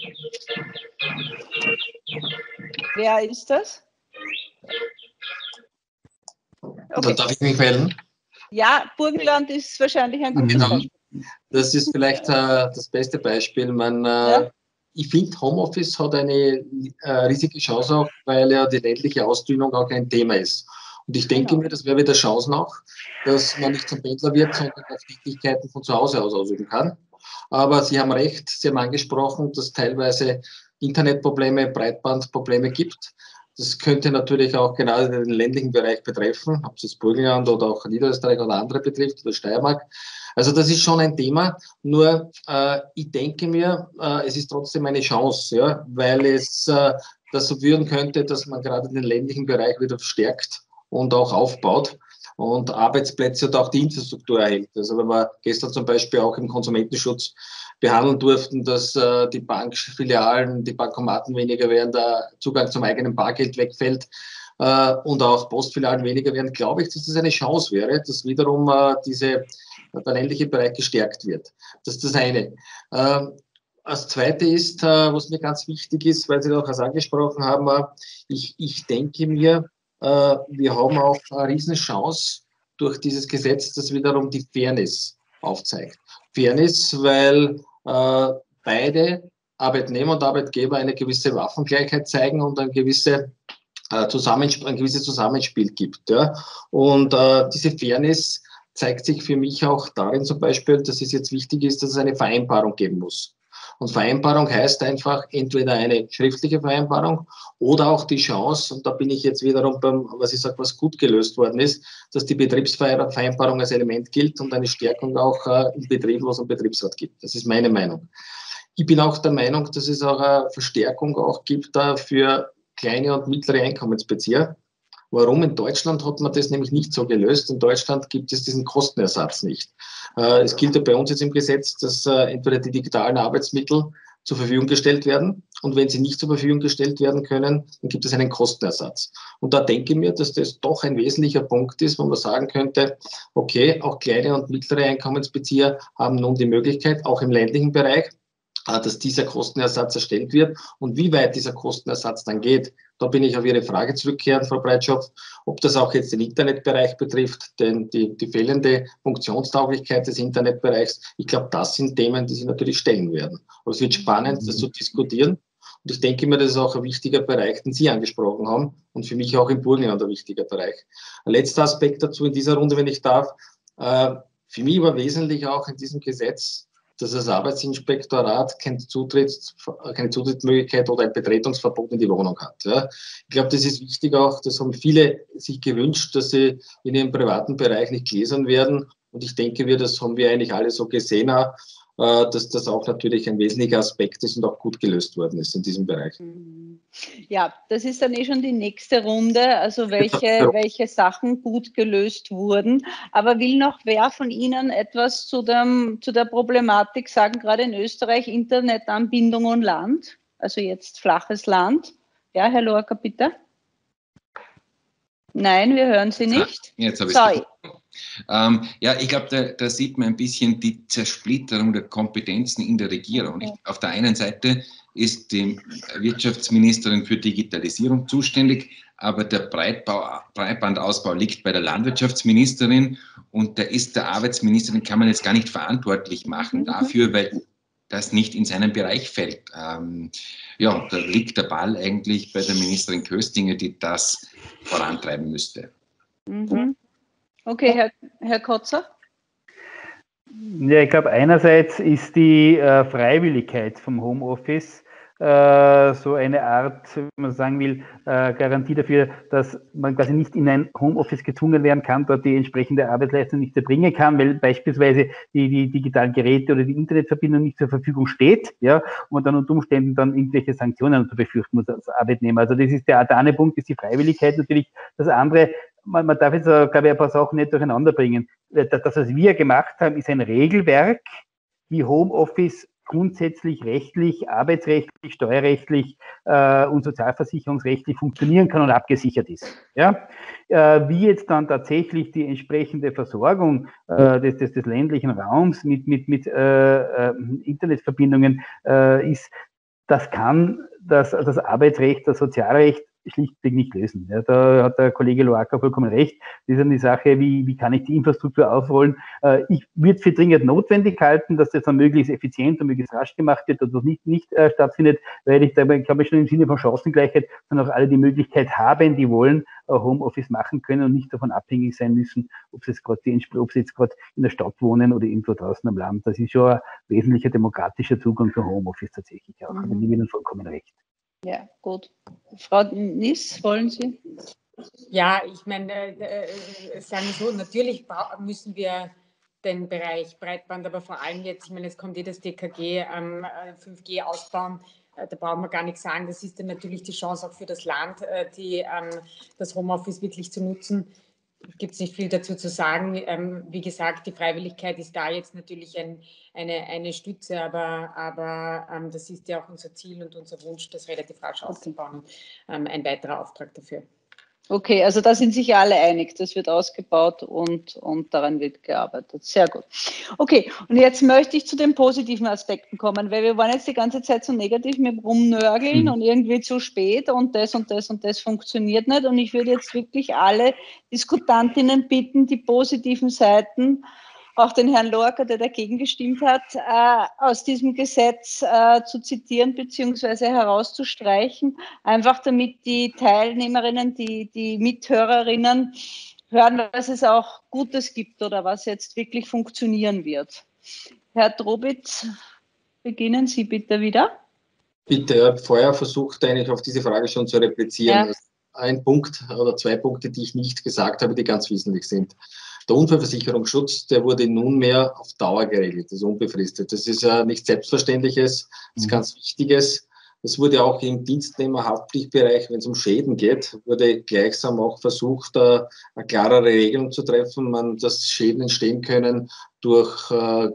Wer ist das? Okay. Darf ich mich melden? Ja, Burgenland ist wahrscheinlich ein gutes Beispiel. Das ist vielleicht äh, das beste Beispiel. Man, äh, ja. Ich finde, Homeoffice hat eine äh, riesige Chance auch, weil ja die ländliche Ausdünnung auch ein Thema ist. Und ich denke genau. mir, das wäre wieder Chance noch, dass man nicht zum Pendler wird, sondern auch Tätigkeiten von zu Hause aus ausüben kann. Aber Sie haben recht, Sie haben angesprochen, dass es teilweise Internetprobleme, Breitbandprobleme gibt. Das könnte natürlich auch genau den ländlichen Bereich betreffen, ob es jetzt Burgenland oder auch Niederösterreich oder andere betrifft oder Steiermark. Also das ist schon ein Thema, nur äh, ich denke mir, äh, es ist trotzdem eine Chance, ja, weil es äh, das so führen könnte, dass man gerade den ländlichen Bereich wieder stärkt und auch aufbaut und Arbeitsplätze und auch die Infrastruktur erhält. Also wenn wir gestern zum Beispiel auch im Konsumentenschutz behandeln durften, dass äh, die Bankfilialen, die Bankomaten weniger werden, der Zugang zum eigenen Bargeld wegfällt äh, und auch Postfilialen weniger werden, glaube ich, dass das eine Chance wäre, dass wiederum äh, diese, der ländliche Bereich gestärkt wird. Das ist das eine. Äh, das Zweite ist, äh, was mir ganz wichtig ist, weil Sie auch das angesprochen haben, äh, ich, ich denke mir, äh, wir haben auch eine Riesenchance durch dieses Gesetz, das wiederum die Fairness aufzeigt. Fairness, weil äh, beide Arbeitnehmer und Arbeitgeber eine gewisse Waffengleichheit zeigen und ein, gewisse, äh, Zusammensp- ein gewisses Zusammenspiel gibt. Ja? Und äh, diese Fairness zeigt sich für mich auch darin zum Beispiel, dass es jetzt wichtig ist, dass es eine Vereinbarung geben muss. Und Vereinbarung heißt einfach entweder eine schriftliche Vereinbarung oder auch die Chance, und da bin ich jetzt wiederum beim, was ich sage, was gut gelöst worden ist, dass die Betriebsvereinbarung als Element gilt und eine Stärkung auch äh, im Betrieb, was es einen Betriebsrat gibt. Das ist meine Meinung. Ich bin auch der Meinung, dass es auch eine Verstärkung auch gibt äh, für kleine und mittlere Einkommensbezieher, Warum? In Deutschland hat man das nämlich nicht so gelöst. In Deutschland gibt es diesen Kostenersatz nicht. Äh, es gilt ja bei uns jetzt im Gesetz, dass äh, entweder die digitalen Arbeitsmittel zur Verfügung gestellt werden und wenn sie nicht zur Verfügung gestellt werden können, dann gibt es einen Kostenersatz. Und da denke ich mir, dass das doch ein wesentlicher Punkt ist, wo man sagen könnte, okay, auch kleine und mittlere Einkommensbezieher haben nun die Möglichkeit, auch im ländlichen Bereich, dass dieser Kostenersatz erstellt wird. Und wie weit dieser Kostenersatz dann geht, da bin ich auf Ihre Frage zurückkehren, Frau Breitschopf, ob das auch jetzt den Internetbereich betrifft, denn die, die fehlende Funktionstauglichkeit des Internetbereichs, ich glaube, das sind Themen, die sich natürlich stellen werden. Aber es wird spannend, das zu diskutieren. Und ich denke mir, das ist auch ein wichtiger Bereich, den Sie angesprochen haben und für mich auch im Burgenland ein wichtiger Bereich. Ein letzter Aspekt dazu in dieser Runde, wenn ich darf. Äh, für mich war wesentlich auch in diesem Gesetz, dass das Arbeitsinspektorat keine, Zutritts, keine Zutrittsmöglichkeit oder ein Betretungsverbot in die Wohnung hat. Ja. Ich glaube, das ist wichtig auch, das haben viele sich gewünscht, dass sie in ihrem privaten Bereich nicht gläsern werden. Und ich denke, wir, das haben wir eigentlich alle so gesehen, auch, dass das auch natürlich ein wesentlicher Aspekt ist und auch gut gelöst worden ist in diesem Bereich. Ja, das ist dann eh schon die nächste Runde, also welche, welche Sachen gut gelöst wurden. Aber will noch wer von Ihnen etwas zu, dem, zu der Problematik sagen, gerade in Österreich, Internetanbindung und Land, also jetzt flaches Land? Ja, Herr Lorca, bitte. Nein, wir hören Sie nicht. Jetzt habe ich es. Ähm, ja, ich glaube, da, da sieht man ein bisschen die Zersplitterung der Kompetenzen in der Regierung. Ich, auf der einen Seite ist die Wirtschaftsministerin für Digitalisierung zuständig, aber der Breitbau, Breitbandausbau liegt bei der Landwirtschaftsministerin und da ist der Arbeitsminister, den kann man jetzt gar nicht verantwortlich machen mhm. dafür, weil das nicht in seinen Bereich fällt. Ähm, ja, da liegt der Ball eigentlich bei der Ministerin Köstinger, die das vorantreiben müsste. Mhm. Okay, Herr, Herr Kotzer? Ja, ich glaube, einerseits ist die äh, Freiwilligkeit vom Homeoffice äh, so eine Art, wenn man sagen will, äh, Garantie dafür, dass man quasi nicht in ein Homeoffice gezwungen werden kann, dort die entsprechende Arbeitsleistung nicht erbringen kann, weil beispielsweise die, die digitalen Geräte oder die Internetverbindung nicht zur Verfügung steht, ja, und man dann unter Umständen dann irgendwelche Sanktionen zu befürchten muss als Arbeitnehmer. Also das ist der, der eine Punkt, ist die Freiwilligkeit natürlich. Das andere, Man, man darf jetzt, glaube ich, ein paar Sachen nicht durcheinander bringen. Das, was wir gemacht haben, ist ein Regelwerk, wie Homeoffice grundsätzlich rechtlich, arbeitsrechtlich, steuerrechtlich äh, und sozialversicherungsrechtlich funktionieren kann und abgesichert ist. Ja? Äh, wie jetzt dann tatsächlich die entsprechende Versorgung äh, des, des, des ländlichen Raums mit, mit, mit äh, äh, Internetverbindungen äh, ist, das kann das, das Arbeitsrecht, das Sozialrecht schlichtweg nicht lösen. Ja, da hat der Kollege Loacker vollkommen recht. Das ist dann die Sache, wie, wie kann ich die Infrastruktur aufrollen. Äh, ich würde für dringend notwendig halten, dass das dann möglichst effizient und möglichst rasch gemacht wird und das nicht, nicht äh, stattfindet, weil ich dabei, glaube ich, schon im Sinne von Chancengleichheit dann auch alle die Möglichkeit haben, die wollen, äh, Homeoffice machen können und nicht davon abhängig sein müssen, ob sie jetzt gerade ob sie jetzt gerade in der Stadt wohnen oder irgendwo draußen am Land. Das ist schon ein wesentlicher demokratischer Zugang für Homeoffice tatsächlich auch. Mhm. Da gebe ich Ihnen vollkommen recht. Ja, gut. Frau Niss, wollen Sie? Ja, ich meine, äh, äh, sagen wir so, natürlich müssen wir den Bereich Breitband, aber vor allem jetzt, ich meine, es kommt eh das D K G, ähm, fünf G ausbauen, äh, da brauchen wir gar nichts sagen, das ist dann natürlich die Chance auch für das Land, äh, die, ähm, das Homeoffice wirklich zu nutzen. Gibt es nicht viel dazu zu sagen. Ähm, wie gesagt, die Freiwilligkeit ist da jetzt natürlich ein, eine, eine Stütze, aber, aber ähm, das ist ja auch unser Ziel und unser Wunsch, das relativ rasch auszubauen. Ähm, ein weiterer Auftrag dafür. Okay, also da sind sich alle einig, das wird ausgebaut und, und daran wird gearbeitet. Sehr gut. Okay, und jetzt möchte ich zu den positiven Aspekten kommen, weil wir waren jetzt die ganze Zeit so negativ mit rumnörgeln mhm. und irgendwie zu spät und das und das und das funktioniert nicht. Und ich würde jetzt wirklich alle Diskutantinnen bitten, die positiven Seiten, auch den Herrn Lorca, der dagegen gestimmt hat, äh, aus diesem Gesetz äh, zu zitieren bzw. herauszustreichen, einfach damit die Teilnehmerinnen, die, die Mithörerinnen hören, was es auch Gutes gibt oder was jetzt wirklich funktionieren wird. Herr Drobitz, beginnen Sie bitte wieder. Bitte, ich habe vorher versucht, eigentlich auf diese Frage schon zu replizieren. Ja. Ein Punkt oder zwei Punkte, die ich nicht gesagt habe, die ganz wesentlich sind. Der Unfallversicherungsschutz, der wurde nunmehr auf Dauer geregelt, das ist unbefristet. Das ist ja nichts Selbstverständliches, das ist ganz Wichtiges. Es wurde auch im Dienstnehmerhaftpflichtbereich, wenn es um Schäden geht, wurde gleichsam auch versucht, eine klarere Regelung zu treffen, man, dass Schäden entstehen können durch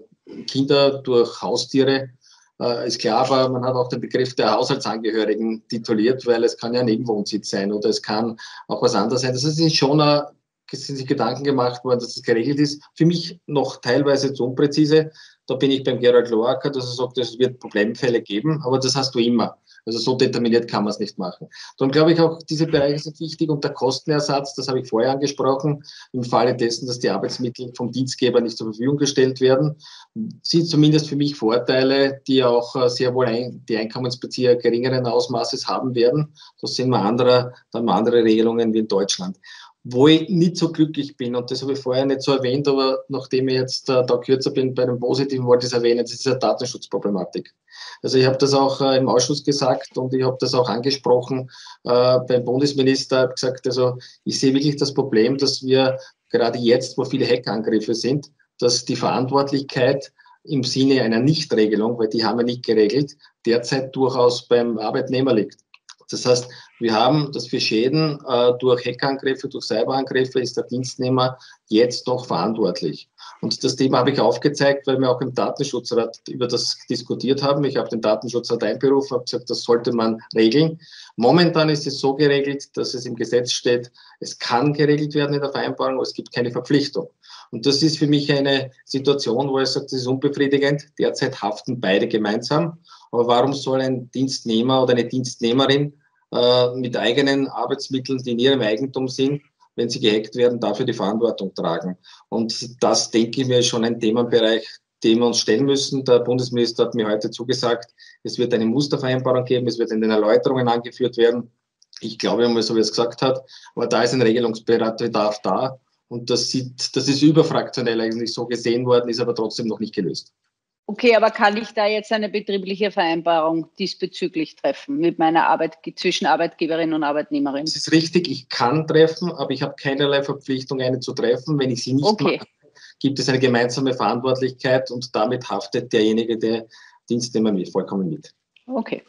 Kinder, durch Haustiere. Ist klar, aber man hat auch den Begriff der Haushaltsangehörigen tituliert, weil es kann ja ein Nebenwohnsitz sein oder es kann auch was anderes sein. Das ist schon ein, sind sich Gedanken gemacht worden, dass es geregelt ist. Für mich noch teilweise zu unpräzise. Da bin ich beim Gerald Loacker, dass er sagt, es wird Problemfälle geben, aber das hast du immer. Also so determiniert kann man es nicht machen. Darum glaube ich auch, diese Bereiche sind wichtig und der Kostenersatz, das habe ich vorher angesprochen, im Falle dessen, dass die Arbeitsmittel vom Dienstgeber nicht zur Verfügung gestellt werden, sind zumindest für mich Vorteile, die auch sehr wohl ein, die Einkommensbezieher geringeren Ausmaßes haben werden. Das sind wir andere, dann haben wir andere Regelungen wie in Deutschland. Wo ich nicht so glücklich bin, und das habe ich vorher nicht so erwähnt, aber nachdem ich jetzt äh, da kürzer bin, bei dem Positiven wollte ich es erwähnen, das ist eine Datenschutzproblematik. Also ich habe das auch äh, im Ausschuss gesagt und ich habe das auch angesprochen äh, beim Bundesminister, habe gesagt, also ich sehe wirklich das Problem, dass wir gerade jetzt, wo viele Hackerangriffe sind, dass die Verantwortlichkeit im Sinne einer Nichtregelung, weil die haben wir nicht geregelt, derzeit durchaus beim Arbeitnehmer liegt. Das heißt, wir haben, dass für Schäden äh, durch Hackerangriffe, durch Cyberangriffe ist der Dienstnehmer jetzt noch verantwortlich. Und das Thema habe ich aufgezeigt, weil wir auch im Datenschutzrat über das diskutiert haben. Ich habe den Datenschutzrat einberufen, habe gesagt, das sollte man regeln. Momentan ist es so geregelt, dass es im Gesetz steht, es kann geregelt werden in der Vereinbarung, aber es gibt keine Verpflichtung. Und das ist für mich eine Situation, wo ich sage, das ist unbefriedigend. Derzeit haften beide gemeinsam. Aber warum soll ein Dienstnehmer oder eine Dienstnehmerin äh, mit eigenen Arbeitsmitteln, die in ihrem Eigentum sind, wenn sie gehackt werden, dafür die Verantwortung tragen? Und das, denke ich mir, ist schon ein Themenbereich, dem wir uns stellen müssen. Der Bundesminister hat mir heute zugesagt, es wird eine Mustervereinbarung geben, es wird in den Erläuterungen angeführt werden. Ich glaube einmal, so wie er es gesagt hat, aber da ist ein Regelungsbedarf da. Und das, sieht, das ist überfraktionell eigentlich so gesehen worden, ist aber trotzdem noch nicht gelöst. Okay, aber kann ich da jetzt eine betriebliche Vereinbarung diesbezüglich treffen mit meiner Arbeit zwischen Arbeitgeberin und Arbeitnehmerin? Das ist richtig, ich kann treffen, aber ich habe keinerlei Verpflichtung, eine zu treffen. Wenn ich sie nicht okay. mache, gibt es eine gemeinsame Verantwortlichkeit und damit haftet derjenige, der Dienstnehmer mit, vollkommen mit. Okay,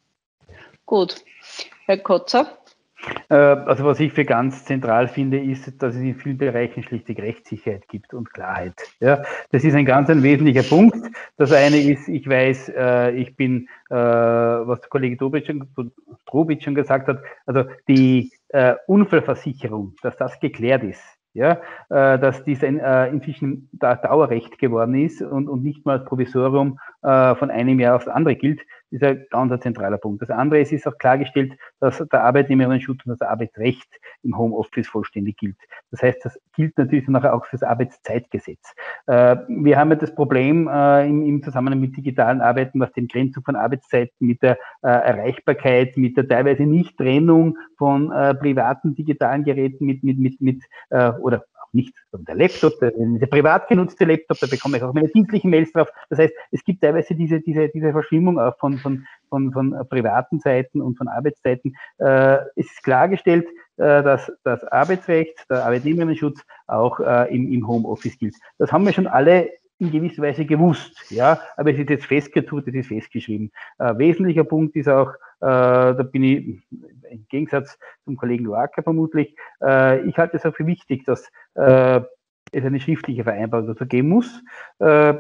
gut. Herr Kotzer? Also was ich für ganz zentral finde, ist, dass es in vielen Bereichen schlichtweg Rechtssicherheit gibt und Klarheit. Ja, das ist ein ganz ein wesentlicher Punkt. Das eine ist, ich weiß, ich bin, was der Kollege Drobic schon gesagt hat, also die Unfallversicherung, dass das geklärt ist. Ja, dass dies ein, äh, inzwischen da Dauerrecht geworden ist und, und nicht mal als Provisorium äh, von einem Jahr aufs andere gilt, ist ein ganz ein zentraler Punkt. Das andere ist, ist auch klargestellt, dass der Arbeitnehmerinnenschutz und das Arbeitsrecht im Homeoffice vollständig gilt. Das heißt, das gilt natürlich nachher auch für das Arbeitszeitgesetz. Äh, wir haben ja das Problem äh, im, im Zusammenhang mit digitalen Arbeiten, was den Grenzung von Arbeitszeiten, mit der äh, Erreichbarkeit, mit der teilweise Nichttrennung von äh, privaten digitalen Geräten mit, mit, mit, mit äh, oder auch nicht, der Laptop, der, der privat genutzte Laptop, da bekomme ich auch meine dienstlichen Mails drauf. Das heißt, es gibt teilweise diese, diese, diese Verschwimmung auch von, von, von, von privaten Zeiten und von Arbeitszeiten. Äh, es ist klargestellt, äh, dass das Arbeitsrecht, der Arbeitnehmerinnenschutz auch äh, im, im Homeoffice gilt. Das haben wir schon alle in gewisser Weise gewusst, ja, aber es ist jetzt festgetut, es ist festgeschrieben. Äh, wesentlicher Punkt ist auch, äh, da bin ich im Gegensatz zum Kollegen Loacker vermutlich, äh, ich halte es auch für wichtig, dass äh, es eine schriftliche Vereinbarung dazu geben muss, äh,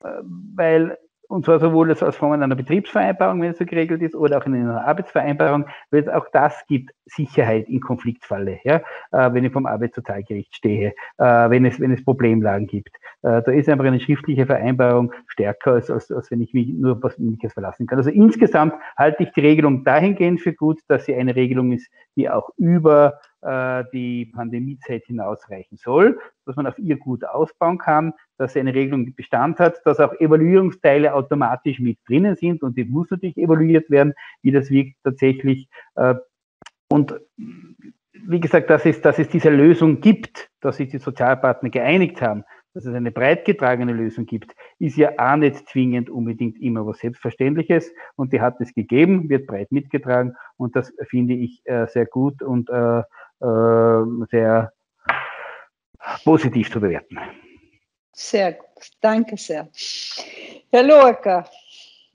weil, und zwar sowohl als Form einer Betriebsvereinbarung, wenn es so geregelt ist, oder auch in einer Arbeitsvereinbarung, weil auch das gibt Sicherheit in Konfliktfalle, ja, äh, wenn ich vom Arbeitssozialgericht stehe, äh, wenn es, wenn es Problemlagen gibt. Äh, da ist einfach eine schriftliche Vereinbarung stärker, als, als, als wenn ich mich nur auf was Ähnliches verlassen kann. Also insgesamt halte ich die Regelung dahingehend für gut, dass sie eine Regelung ist, die auch über äh, die Pandemiezeit hinausreichen soll, dass man auf ihr gut ausbauen kann, dass sie eine Regelung Bestand hat, dass auch Evaluierungsteile automatisch mit drinnen sind und die muss natürlich evaluiert werden, wie das wirkt tatsächlich. Äh, und wie gesagt, dass es, dass es diese Lösung gibt, dass sich die Sozialpartner geeinigt haben, dass es eine breit getragene Lösung gibt, ist ja auch nicht zwingend unbedingt immer was Selbstverständliches und die hat es gegeben, wird breit mitgetragen und das finde ich äh, sehr gut und äh, äh, sehr positiv zu bewerten. Sehr gut, danke sehr. Herr Loacker.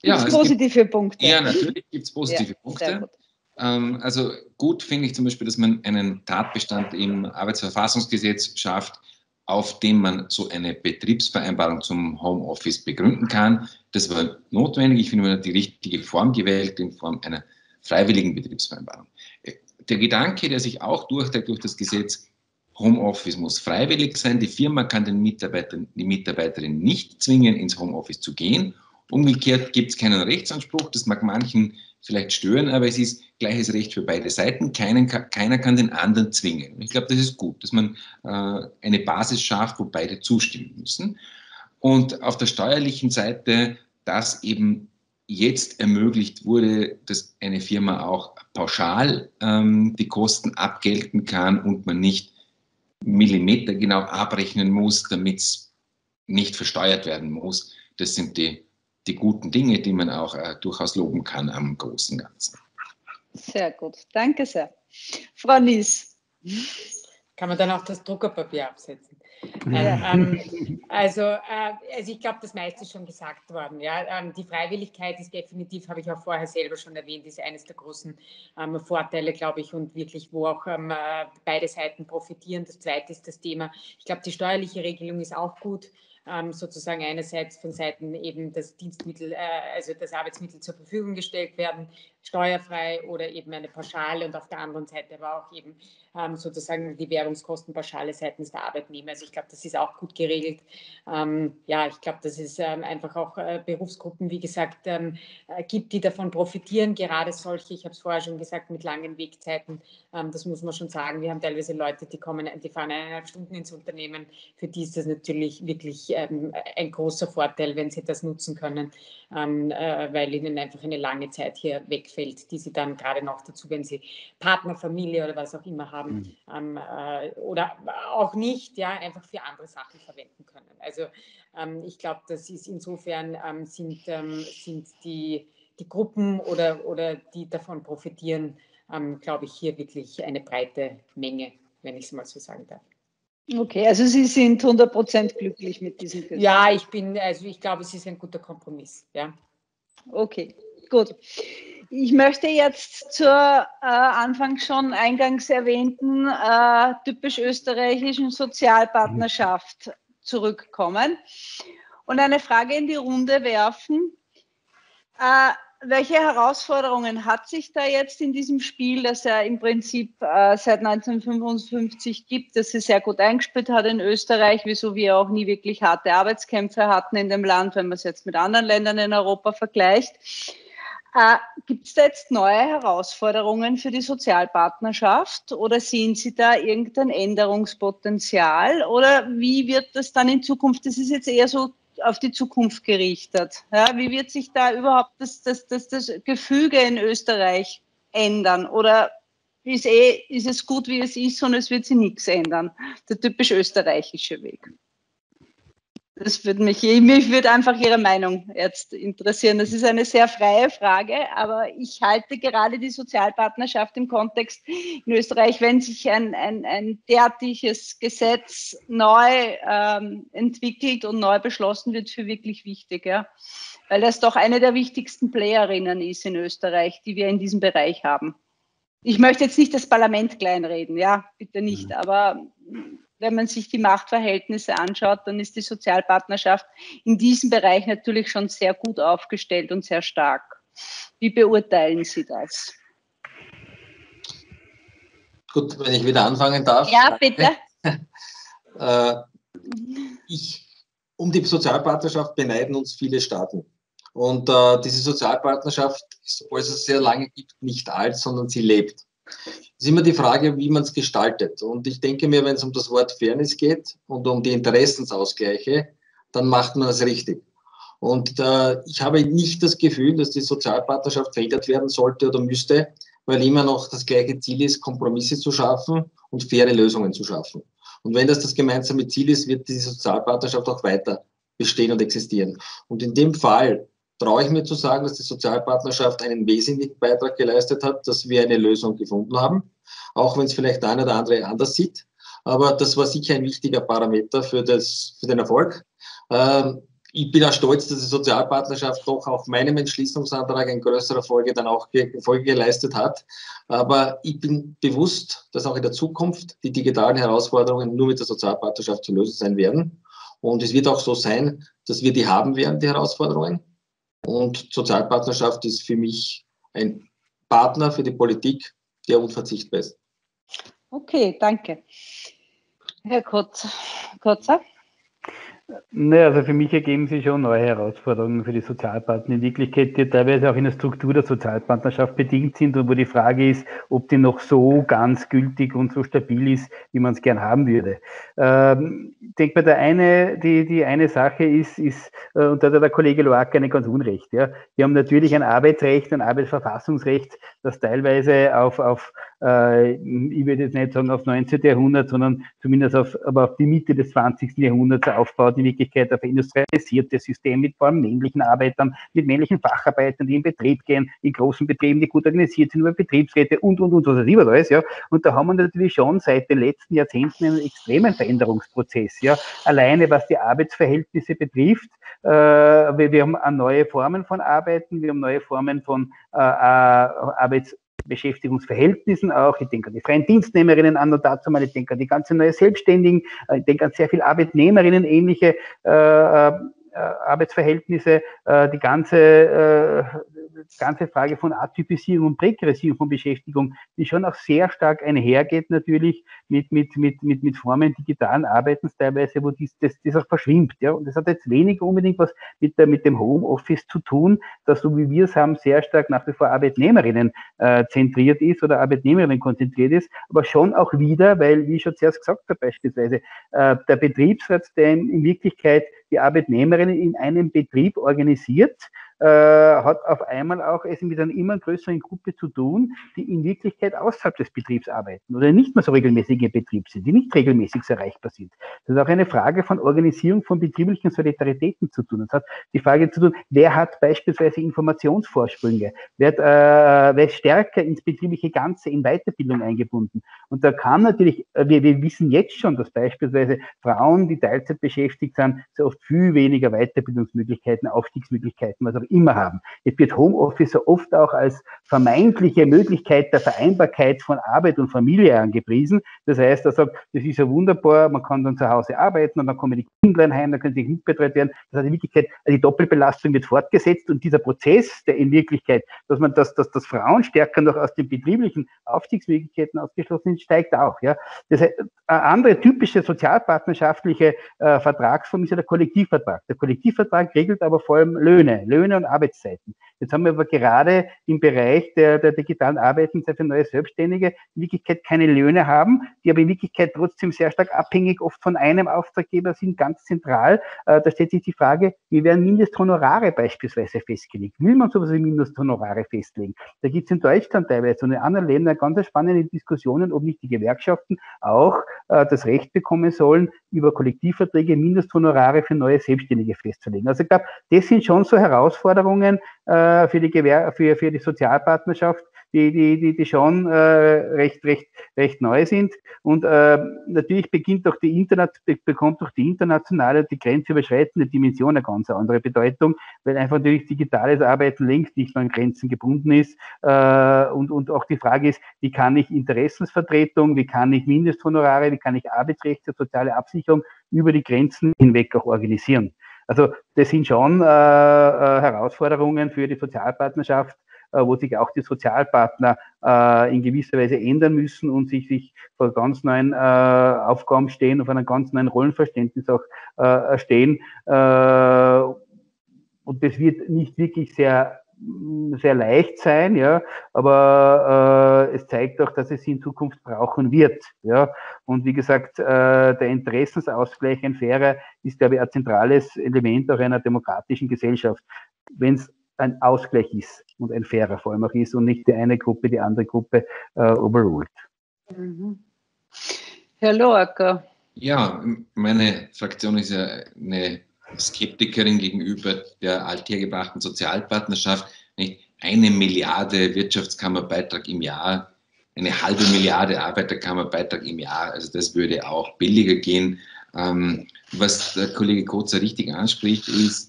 Gibt es ja, positive gibt, Punkte? Ja, natürlich gibt es positive ja, Punkte. Gut. Ähm, also gut finde ich zum Beispiel, dass man einen Tatbestand im Arbeitsverfassungsgesetz schafft, auf dem man so eine Betriebsvereinbarung zum Homeoffice begründen kann. Das war notwendig. Ich finde, man hat die richtige Form gewählt, in Form einer freiwilligen Betriebsvereinbarung. Der Gedanke, der sich auch durchträgt durch das Gesetz, Homeoffice muss freiwillig sein. Die Firma kann den Mitarbeiter, die Mitarbeiterin nicht zwingen, ins Homeoffice zu gehen. Umgekehrt gibt es keinen Rechtsanspruch. Das mag manchen vielleicht stören, aber es ist gleiches Recht für beide Seiten. Keinen, keiner kann den anderen zwingen. Ich glaube, das ist gut, dass man äh, eine Basis schafft, wo beide zustimmen müssen. Und auf der steuerlichen Seite, dass eben jetzt ermöglicht wurde, dass eine Firma auch pauschal ähm, die Kosten abgelten kann und man nicht millimetergenau abrechnen muss, damit es nicht versteuert werden muss. Das sind die, die guten Dinge, die man auch äh, durchaus loben kann am großen Ganzen. Sehr gut, danke sehr. Frau Nies. Kann man dann auch das Druckerpapier absetzen? Ja. Ähm, also, äh, also ich glaube, das meiste ist schon gesagt worden. Ja? Ähm, die Freiwilligkeit ist definitiv, habe ich auch vorher selber schon erwähnt, ist eines der großen ähm, Vorteile, glaube ich, und wirklich, wo auch ähm, beide Seiten profitieren. Das Zweite ist das Thema, ich glaube, die steuerliche Regelung ist auch gut. Ähm, sozusagen einerseits von Seiten eben das Dienstmittel, äh, also das Arbeitsmittel zur Verfügung gestellt werden, steuerfrei oder eben eine Pauschale und auf der anderen Seite aber auch eben ähm, sozusagen die Währungskostenpauschale seitens der Arbeitnehmer. Also ich glaube, das ist auch gut geregelt. Ähm, ja, ich glaube, dass es ähm, einfach auch äh, Berufsgruppen, wie gesagt, ähm, äh, gibt, die davon profitieren, gerade solche, ich habe es vorher schon gesagt, mit langen Wegzeiten, ähm, das muss man schon sagen. Wir haben teilweise Leute, die kommen, die fahren eineinhalb Stunden ins Unternehmen, für die ist das natürlich wirklich ähm, ein großer Vorteil, wenn sie das nutzen können, ähm, äh, weil ihnen einfach eine lange Zeit hier wegfällt, die sie dann gerade noch dazu, wenn sie Partner, Familie oder was auch immer haben, mhm. ähm, äh, oder auch nicht, ja, einfach für andere Sachen verwenden können. Also ähm, ich glaube, das ist insofern ähm, sind, ähm, sind die, die Gruppen oder, oder die davon profitieren, ähm, glaube ich, hier wirklich eine breite Menge, wenn ich es mal so sagen darf. Okay, also Sie sind hundert Prozent glücklich mit diesem Gesetz. Ja, ich bin, also ich glaube, es ist ein guter Kompromiss. Ja. Okay, gut. Ich möchte jetzt zur äh, Anfang schon eingangs erwähnten äh, typisch österreichischen Sozialpartnerschaft zurückkommen und eine Frage in die Runde werfen. Äh, welche Herausforderungen hat sich da jetzt in diesem Spiel, das ja im Prinzip äh, seit neunzehnhundertfünfundfünfzig gibt, das sich sehr gut eingespielt hat in Österreich, wieso wir auch nie wirklich harte Arbeitskämpfe hatten in dem Land, wenn man es jetzt mit anderen Ländern in Europa vergleicht. Äh, gibt es da jetzt neue Herausforderungen für die Sozialpartnerschaft oder sehen Sie da irgendein Änderungspotenzial oder wie wird das dann in Zukunft, das ist jetzt eher so auf die Zukunft gerichtet. Ja, wie wird sich da überhaupt das, das, das, das Gefüge in Österreich ändern? Oder ist, eh, ist es gut, wie es ist und es wird sich nichts ändern? Der typisch österreichische Weg. Das würde mich, mich würde einfach Ihre Meinung jetzt interessieren. Das ist eine sehr freie Frage, aber ich halte gerade die Sozialpartnerschaft im Kontext in Österreich, wenn sich ein, ein, ein derartiges Gesetz neu ähm, entwickelt und neu beschlossen wird, für wirklich wichtig, ja, weil das doch eine der wichtigsten Playerinnen ist in Österreich, die wir in diesem Bereich haben. Ich möchte jetzt nicht das Parlament kleinreden, ja, bitte nicht, aber wenn man sich die Machtverhältnisse anschaut, dann ist die Sozialpartnerschaft in diesem Bereich natürlich schon sehr gut aufgestellt und sehr stark. Wie beurteilen Sie das? Gut, wenn ich wieder anfangen darf. Ja, bitte. äh, ich, um die Sozialpartnerschaft beneiden uns viele Staaten. Und äh, diese Sozialpartnerschaft ist, obwohl es es sehr lange gibt, nicht alt, sondern sie lebt. Es ist immer die Frage, wie man es gestaltet. Und ich denke mir, wenn es um das Wort Fairness geht und um die Interessensausgleiche, dann macht man das richtig. Und äh, ich habe nicht das Gefühl, dass die Sozialpartnerschaft verhindert werden sollte oder müsste, weil immer noch das gleiche Ziel ist, Kompromisse zu schaffen und faire Lösungen zu schaffen. Und wenn das das gemeinsame Ziel ist, wird diese Sozialpartnerschaft auch weiter bestehen und existieren. Und in dem Fall traue ich mir zu sagen, dass die Sozialpartnerschaft einen wesentlichen Beitrag geleistet hat, dass wir eine Lösung gefunden haben, auch wenn es vielleicht der eine oder andere anders sieht. Aber das war sicher ein wichtiger Parameter für, das, für den Erfolg. Ähm, ich bin auch stolz, dass die Sozialpartnerschaft doch auf meinem Entschließungsantrag in größerer Folge dann auch Folge geleistet hat. Aber ich bin bewusst, dass auch in der Zukunft die digitalen Herausforderungen nur mit der Sozialpartnerschaft zu lösen sein werden. Und es wird auch so sein, dass wir die haben werden, die Herausforderungen. Und Sozialpartnerschaft ist für mich ein Partner für die Politik, der unverzichtbar ist. Okay, danke. Herr Kotzer. Kotzer? Naja, also für mich ergeben sich schon neue Herausforderungen für die Sozialpartner in Wirklichkeit, die teilweise auch in der Struktur der Sozialpartnerschaft bedingt sind und wo die Frage ist, ob die noch so ganz gültig und so stabil ist, wie man es gern haben würde. Ähm, ich denke mal, der eine, die, die eine Sache ist, ist, äh, und da hat der Kollege Loacker nicht ganz unrecht, ja. Wir haben natürlich ein Arbeitsrecht, ein Arbeitsverfassungsrecht, das teilweise auf, auf äh, ich würde jetzt nicht sagen auf neunzehnten Jahrhundert, sondern zumindest auf, aber auf die Mitte des zwanzigsten Jahrhunderts aufbaut, in Wirklichkeit auf ein industrialisiertes System mit vor allem männlichen Arbeitern, mit männlichen Facharbeitern, die in Betrieb gehen, in großen Betrieben, die gut organisiert sind, über Betriebsräte und, und, und, was weiß ich was alles, ja. Und da haben wir natürlich schon seit den letzten Jahrzehnten einen extremen Veränderungsprozess, ja. Alleine was die Arbeitsverhältnisse betrifft, äh, wir, wir haben neue Formen von Arbeiten, wir haben neue Formen von äh, Arbeits Beschäftigungsverhältnissen auch. Ich denke an die freien Dienstnehmerinnen an und dazu mal, ich denke an die ganze neue Selbstständigen, ich denke an sehr viele Arbeitnehmerinnen, ähnliche äh, äh, Arbeitsverhältnisse, äh, die ganze, äh, ganze Frage von Atypisierung und Prekarisierung von Beschäftigung, die schon auch sehr stark einhergeht natürlich mit, mit, mit, mit, mit Formen digitalen Arbeitens teilweise, wo dies, das, das auch verschwimmt. Ja? Und das hat jetzt weniger unbedingt was mit, der, mit dem Homeoffice zu tun, das, so wie wir es haben, sehr stark nach wie vor Arbeitnehmerinnen äh, zentriert ist oder Arbeitnehmerinnen konzentriert ist, aber schon auch wieder, weil, wie ich schon zuerst gesagt habe, beispielsweise äh, der Betriebsrat, der in, in Wirklichkeit die Arbeitnehmerinnen in einem Betrieb organisiert, äh, hat auf einmal auch es mit einer immer größeren Gruppe zu tun, die in Wirklichkeit außerhalb des Betriebs arbeiten oder nicht mehr so regelmäßig im Betrieb sind, die nicht regelmäßig so erreichbar sind. Das ist auch eine Frage von Organisierung von betrieblichen Solidaritäten zu tun. Das hat die Frage zu tun, wer hat beispielsweise Informationsvorsprünge, wer, hat, äh, wer ist stärker ins betriebliche Ganze in Weiterbildung eingebunden. Und da kann natürlich, wir, wir wissen jetzt schon, dass beispielsweise Frauen, die Teilzeit beschäftigt sind, so oft viel weniger Weiterbildungsmöglichkeiten, Aufstiegsmöglichkeiten, was auch immer haben. Jetzt wird Homeoffice so oft auch als vermeintliche Möglichkeit der Vereinbarkeit von Arbeit und Familie angepriesen. Das heißt, er sagt, das ist ja wunderbar, man kann dann zu Hause arbeiten und dann kommen die Kinder heim, dann können sie mitbetreut werden. Das heißt in Wirklichkeit, die Doppelbelastung wird fortgesetzt und dieser Prozess, der in Wirklichkeit, dass man das, dass das Frauen stärker noch aus den betrieblichen Aufstiegsmöglichkeiten ausgeschlossen sind, steigt auch. Ja. Das heißt, eine andere typische sozialpartnerschaftliche äh, Vertragsform ist ja der Kollektivvertrag. Der Kollektivvertrag regelt aber vor allem Löhne, Löhne und Arbeitszeiten. Jetzt haben wir aber gerade im Bereich der, der digitalen Arbeiten sehr viele neue Selbstständige, die in Wirklichkeit keine Löhne haben, die aber in Wirklichkeit trotzdem sehr stark abhängig oft von einem Auftraggeber sind, ganz zentral. Äh, da stellt sich die Frage, wie werden Mindesthonorare beispielsweise festgelegt? Will man sowas wie Mindesthonorare festlegen? Da gibt es in Deutschland teilweise und in anderen Ländern ganz spannende Diskussionen, ob nicht die Gewerkschaften auch äh, das Recht bekommen sollen, über Kollektivverträge Mindesthonorare für neue Selbstständige festzulegen. Also ich glaube, das sind schon so Herausforderungen äh, für die Gewer für, für die Sozialpartnerschaft, die, die, die, die schon äh, recht, recht, recht neu sind. Und äh, natürlich beginnt auch die Internet, bekommt auch die internationale, die grenzüberschreitende Dimension eine ganz andere Bedeutung, weil einfach natürlich digitales Arbeiten längst nicht mehr an Grenzen gebunden ist. Äh, und, und auch die Frage ist, wie kann ich Interessensvertretung, wie kann ich Mindesthonorare, wie kann ich Arbeitsrechte, soziale Absicherung über die Grenzen hinweg auch organisieren. Also das sind schon äh, äh, Herausforderungen für die Sozialpartnerschaft, äh, wo sich auch die Sozialpartner äh, in gewisser Weise ändern müssen und sich, sich vor ganz neuen äh, Aufgaben stehen, auf einem ganz neuen Rollenverständnis auch äh, stehen. Äh, und das wird nicht wirklich sehr sehr leicht sein, ja, aber äh, es zeigt auch, dass es sie in Zukunft brauchen wird, ja. Und wie gesagt, äh, der Interessensausgleich, ein fairer, ist, glaube ich, ein zentrales Element auch einer demokratischen Gesellschaft, wenn es ein Ausgleich ist und ein fairer vor allem auch ist und nicht die eine Gruppe die andere Gruppe äh, overruled. Mhm. Herr Loacker. Ja, meine Fraktion ist ja eine Skeptikerin gegenüber der althergebrachten Sozialpartnerschaft. Nicht eine Milliarde Wirtschaftskammerbeitrag im Jahr, eine halbe Milliarde Arbeiterkammerbeitrag im Jahr, also das würde auch billiger gehen. Ähm, was der Kollege Kotzer richtig anspricht, ist,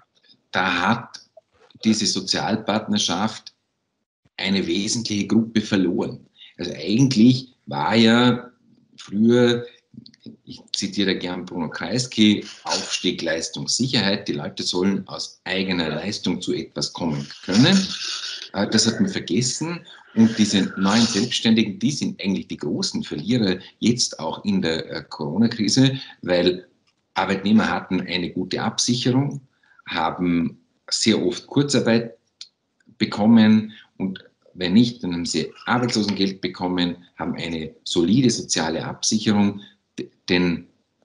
da hat diese Sozialpartnerschaft eine wesentliche Gruppe verloren. Also eigentlich war ja früher, ich zitiere gern Bruno Kreisky, Aufstieg, Leistung, Sicherheit. Die Leute sollen aus eigener Leistung zu etwas kommen können. Das hat man vergessen. Und diese neuen Selbstständigen, die sind eigentlich die großen Verlierer jetzt auch in der Corona-Krise, weil Arbeitnehmer hatten eine gute Absicherung, haben sehr oft Kurzarbeit bekommen und wenn nicht, dann haben sie Arbeitslosengeld bekommen, haben eine solide soziale Absicherung, denn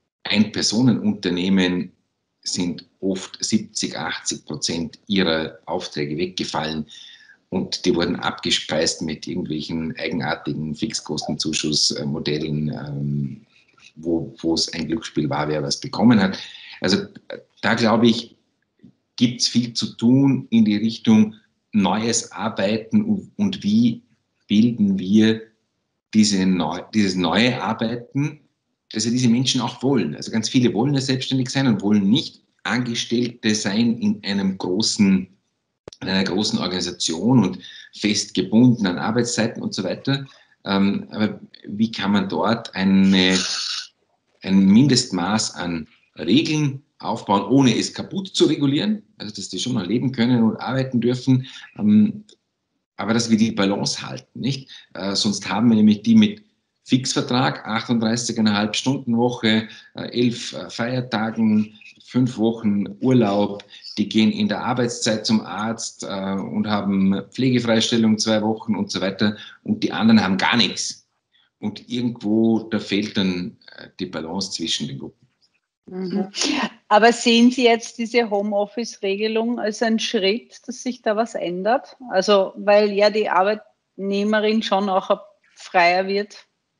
Ein-Personen-Unternehmen sind oft siebzig, achtzig Prozent ihrer Aufträge weggefallen und die wurden abgespeist mit irgendwelchen eigenartigen Fixkostenzuschussmodellen, ähm, wo, wo es ein Glücksspiel war, wer was bekommen hat. Also da glaube ich, gibt es viel zu tun in die Richtung neues Arbeiten und, und wie bilden wir diese neu, dieses neue Arbeiten, dass ja diese Menschen auch wollen. Also ganz viele wollen ja selbstständig sein und wollen nicht Angestellte sein in einem großen, in einer großen Organisation und fest gebunden an Arbeitszeiten und so weiter. Ähm, aber wie kann man dort eine, ein Mindestmaß an Regeln aufbauen, ohne es kaputt zu regulieren, also dass die schon noch leben können und arbeiten dürfen, ähm, aber dass wir die Balance halten, nicht? Äh, sonst haben wir nämlich die mit Fixvertrag, achtunddreißig Komma fünf Stunden Woche, äh, elf äh, Feiertagen, fünf Wochen Urlaub, die gehen in der Arbeitszeit zum Arzt äh, und haben Pflegefreistellung zwei Wochen und so weiter und die anderen haben gar nichts. Und irgendwo, da fehlt dann äh, die Balance zwischen den Gruppen. Mhm. Aber sehen Sie jetzt diese Homeoffice-Regelung als einen Schritt, dass sich da was ändert? Also, weil ja die Arbeitnehmerin schon auch freier wird?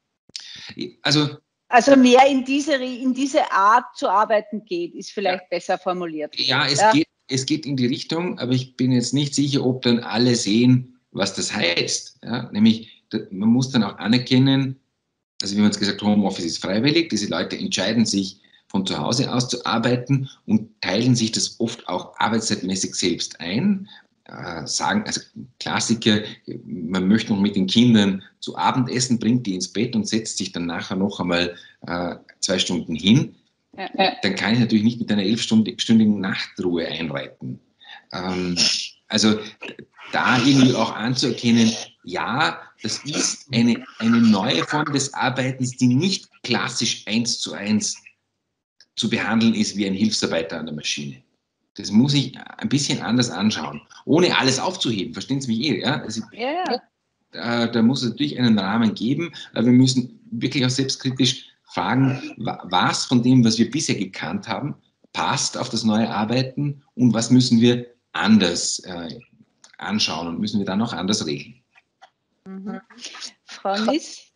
Also, also mehr in diese, in diese Art zu arbeiten geht, ist vielleicht ja. besser formuliert. Ja, es, ja. Geht, es geht in die Richtung, aber ich bin jetzt nicht sicher, ob dann alle sehen, was das heißt. Ja, nämlich, man muss dann auch anerkennen, also wie man es gesagt hat, Homeoffice ist freiwillig, diese Leute entscheiden sich, von zu Hause aus zu arbeiten und teilen sich das oft auch arbeitszeitmäßig selbst ein. Äh, sagen, also Klassiker, man möchte noch mit den Kindern zu Abendessen, bringt die ins Bett und setzt sich dann nachher noch einmal äh, zwei Stunden hin. Ja. Dann kann ich natürlich nicht mit einer elfstündigen Nachtruhe einreiten. Ähm, also da irgendwie auch anzuerkennen, ja, das ist eine, eine neue Form des Arbeitens, die nicht klassisch eins zu eins zu behandeln ist wie ein Hilfsarbeiter an der Maschine. Das muss ich ein bisschen anders anschauen, ohne alles aufzuheben, verstehen Sie mich eh? Ja? Also, ja, ja. Da, da muss es natürlich einen Rahmen geben, aber wir müssen wirklich auch selbstkritisch fragen, was von dem, was wir bisher gekannt haben, passt auf das neue Arbeiten und was müssen wir anders äh, anschauen und müssen wir dann auch anders regeln. Mhm. Frau Nies?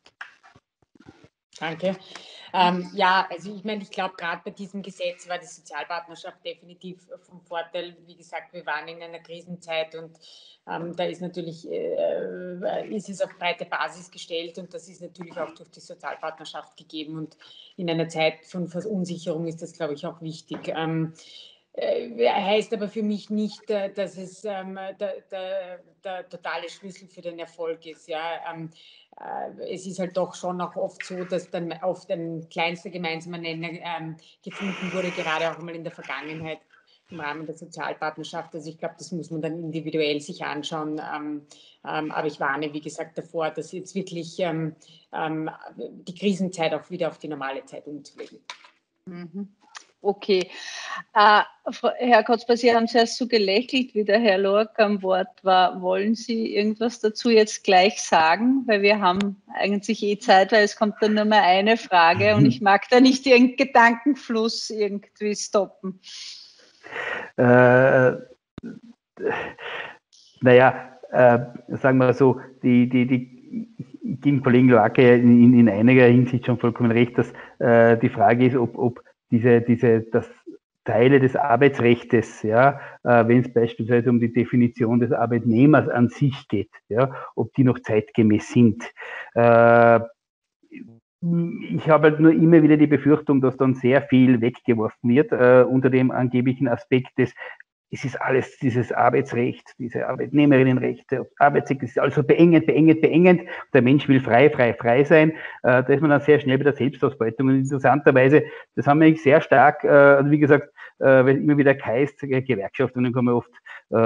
Danke. Ähm, ja, also ich meine, ich glaube, gerade bei diesem Gesetz war die Sozialpartnerschaft definitiv vom Vorteil. Wie gesagt, wir waren in einer Krisenzeit und ähm, da ist natürlich, äh, ist es auf breite Basis gestellt und das ist natürlich auch durch die Sozialpartnerschaft gegeben und in einer Zeit von Verunsicherung ist das, glaube ich, auch wichtig. Ähm, äh, heißt aber für mich nicht, äh, dass es ähm, der, der, der totale Schlüssel für den Erfolg ist. Ja? Ähm, Es ist halt doch schon auch oft so, dass dann oft ein kleinster gemeinsamer Nenner ähm, gefunden wurde, gerade auch mal in der Vergangenheit im Rahmen der Sozialpartnerschaft. Also ich glaube, das muss man dann individuell sich anschauen. Ähm, ähm, aber ich warne, wie gesagt, davor, dass jetzt wirklich ähm, ähm, die Krisenzeit auch wieder auf die normale Zeit umzulegen. Mhm. Okay. Äh, Herr Kotzbach, Sie haben zuerst so gelächelt, wie der Herr Lorck am Wort war. Wollen Sie irgendwas dazu jetzt gleich sagen? Weil wir haben eigentlich eh Zeit, weil es kommt dann nur mal eine Frage und ich mag da nicht Ihren Gedankenfluss irgendwie stoppen. Äh, naja, äh, sagen wir so, die, die, die, ich gebe dem Kollegen Loacke in, in einiger Hinsicht schon vollkommen recht, dass äh, die Frage ist, ob, ob diese, diese, das Teile des Arbeitsrechtes, ja, äh, wenn es beispielsweise um die Definition des Arbeitnehmers an sich geht, ja, ob die noch zeitgemäß sind. Äh, Ich habe halt nur immer wieder die Befürchtung, dass dann sehr viel weggeworfen wird, äh, unter dem angeblichen Aspekt des, es ist alles dieses Arbeitsrecht, diese Arbeitnehmerinnenrechte, Arbeitsrecht, es ist alles so beengend, beengend, beengend. Der Mensch will frei, frei, frei sein. Äh, da ist man dann sehr schnell bei der Selbstausbeutung. Und interessanterweise, das haben wir eigentlich sehr stark, äh, also wie gesagt, äh, weil immer wieder heißt, äh, Gewerkschaft, und dann kommen wir oft,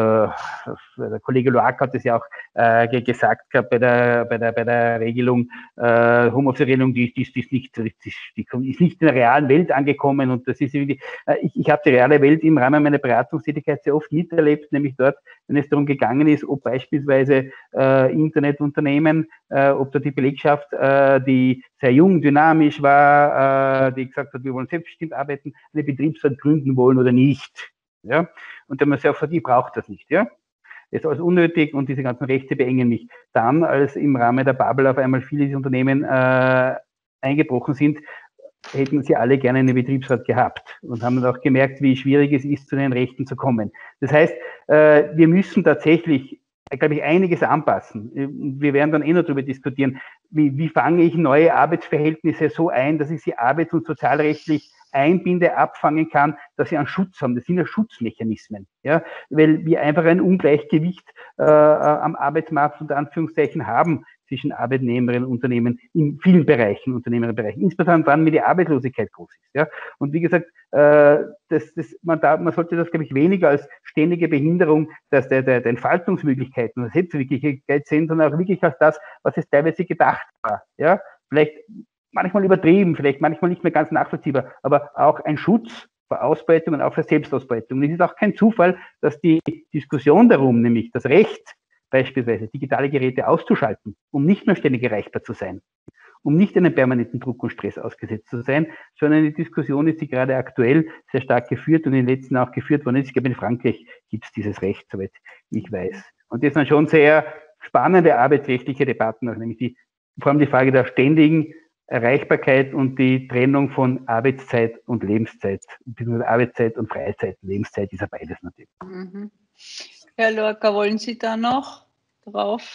äh, der Kollege Loak hat es ja auch äh, gesagt gehabt bei der, bei der, bei der Regelung, äh, Homeoffice-Regelung, die, die, die, ist nicht, die, die ist nicht in der realen Welt angekommen. Und das ist irgendwie, äh, ich, ich habe die reale Welt im Rahmen meiner Beratungstätigkeit sehr oft miterlebt, nämlich dort, wenn es darum gegangen ist, ob beispielsweise äh, Internetunternehmen, äh, ob da die Belegschaft, äh, die sehr jung, dynamisch war, äh, die gesagt hat, wir wollen selbstbestimmt arbeiten, eine Betriebsrat gründen wollen oder nicht. Ja? Und dann haben wir gesagt, ich brauche das nicht. Ja? Das ist alles unnötig und diese ganzen Rechte beengen mich. Dann, als im Rahmen der Bubble auf einmal viele dieser Unternehmen äh, eingebrochen sind, hätten sie alle gerne einen Betriebsrat gehabt und haben dann auch gemerkt, wie schwierig es ist, zu den Rechten zu kommen. Das heißt, äh, wir müssen tatsächlich, glaube ich, einiges anpassen. Wir werden dann eh noch darüber diskutieren, wie, wie fange ich neue Arbeitsverhältnisse so ein, dass ich sie arbeits- und sozialrechtlich einbinde, abfangen kann, dass sie einen Schutz haben. Das sind ja Schutzmechanismen, ja, weil wir einfach ein Ungleichgewicht äh, am Arbeitsmarkt unter Anführungszeichen haben zwischen Arbeitnehmerinnen und Unternehmen in vielen Bereichen, Unternehmerbereichen, insbesondere dann, wenn die Arbeitslosigkeit groß ist. Ja. Und wie gesagt, äh, das, das, man, da, man sollte das, glaube ich, weniger als ständige Behinderung dass der, der, der Entfaltungsmöglichkeiten und Selbstwirklichkeit sehen, sondern auch wirklich als das, was es teilweise gedacht war. Ja. Vielleicht manchmal übertrieben, vielleicht manchmal nicht mehr ganz nachvollziehbar, aber auch ein Schutz vor Ausbeutung und auch für Selbstausbeutung. Und es ist auch kein Zufall, dass die Diskussion darum, nämlich das Recht, beispielsweise digitale Geräte auszuschalten, um nicht mehr ständig erreichbar zu sein, um nicht einem permanenten Druck und Stress ausgesetzt zu sein, sondern eine Diskussion ist, die gerade aktuell sehr stark geführt und in den letzten Jahren auch geführt worden ist. Ich glaube, in Frankreich gibt es dieses Recht, soweit ich weiß. Und das sind schon sehr spannende arbeitsrechtliche Debatten, auch nämlich die, vor allem die Frage der ständigen Erreichbarkeit und die Trennung von Arbeitszeit und Lebenszeit, beziehungsweise Arbeitszeit und Freizeit. Lebenszeit ist ja beides natürlich. Mhm. Herr Lorca, wollen Sie da noch drauf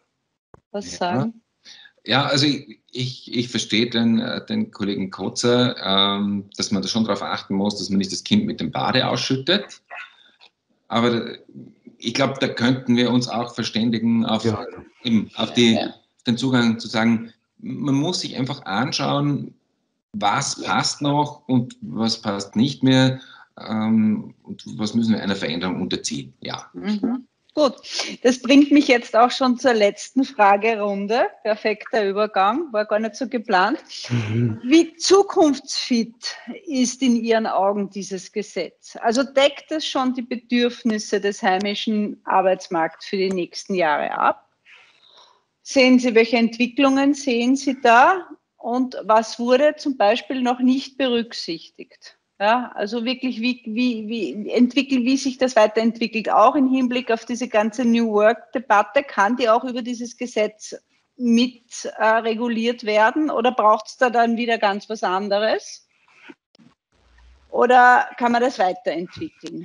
was sagen? Ja, also ich, ich, ich verstehe den, den Kollegen Kotzer, ähm, dass man da schon darauf achten muss, dass man nicht das Kind mit dem Bade ausschüttet. Aber ich glaube, da könnten wir uns auch verständigen auf, ja. eben, auf die, ja. den Zugang zu sagen, man muss sich einfach anschauen, was passt noch und was passt nicht mehr ähm, und was müssen wir einer Veränderung unterziehen. Ja. Mhm. Gut, das bringt mich jetzt auch schon zur letzten Fragerunde. Perfekter Übergang, war gar nicht so geplant. Mhm. Wie zukunftsfit ist in Ihren Augen dieses Gesetz? Also deckt es schon die Bedürfnisse des heimischen Arbeitsmarkts für die nächsten Jahre ab? Sehen Sie, welche Entwicklungen sehen Sie da? Und was wurde zum Beispiel noch nicht berücksichtigt? Ja, also wirklich, wie, wie, wie, entwickelt, wie sich das weiterentwickelt, auch im Hinblick auf diese ganze New Work-Debatte, kann die auch über dieses Gesetz mit äh, reguliert werden oder braucht es da dann wieder ganz was anderes? Oder kann man das weiterentwickeln?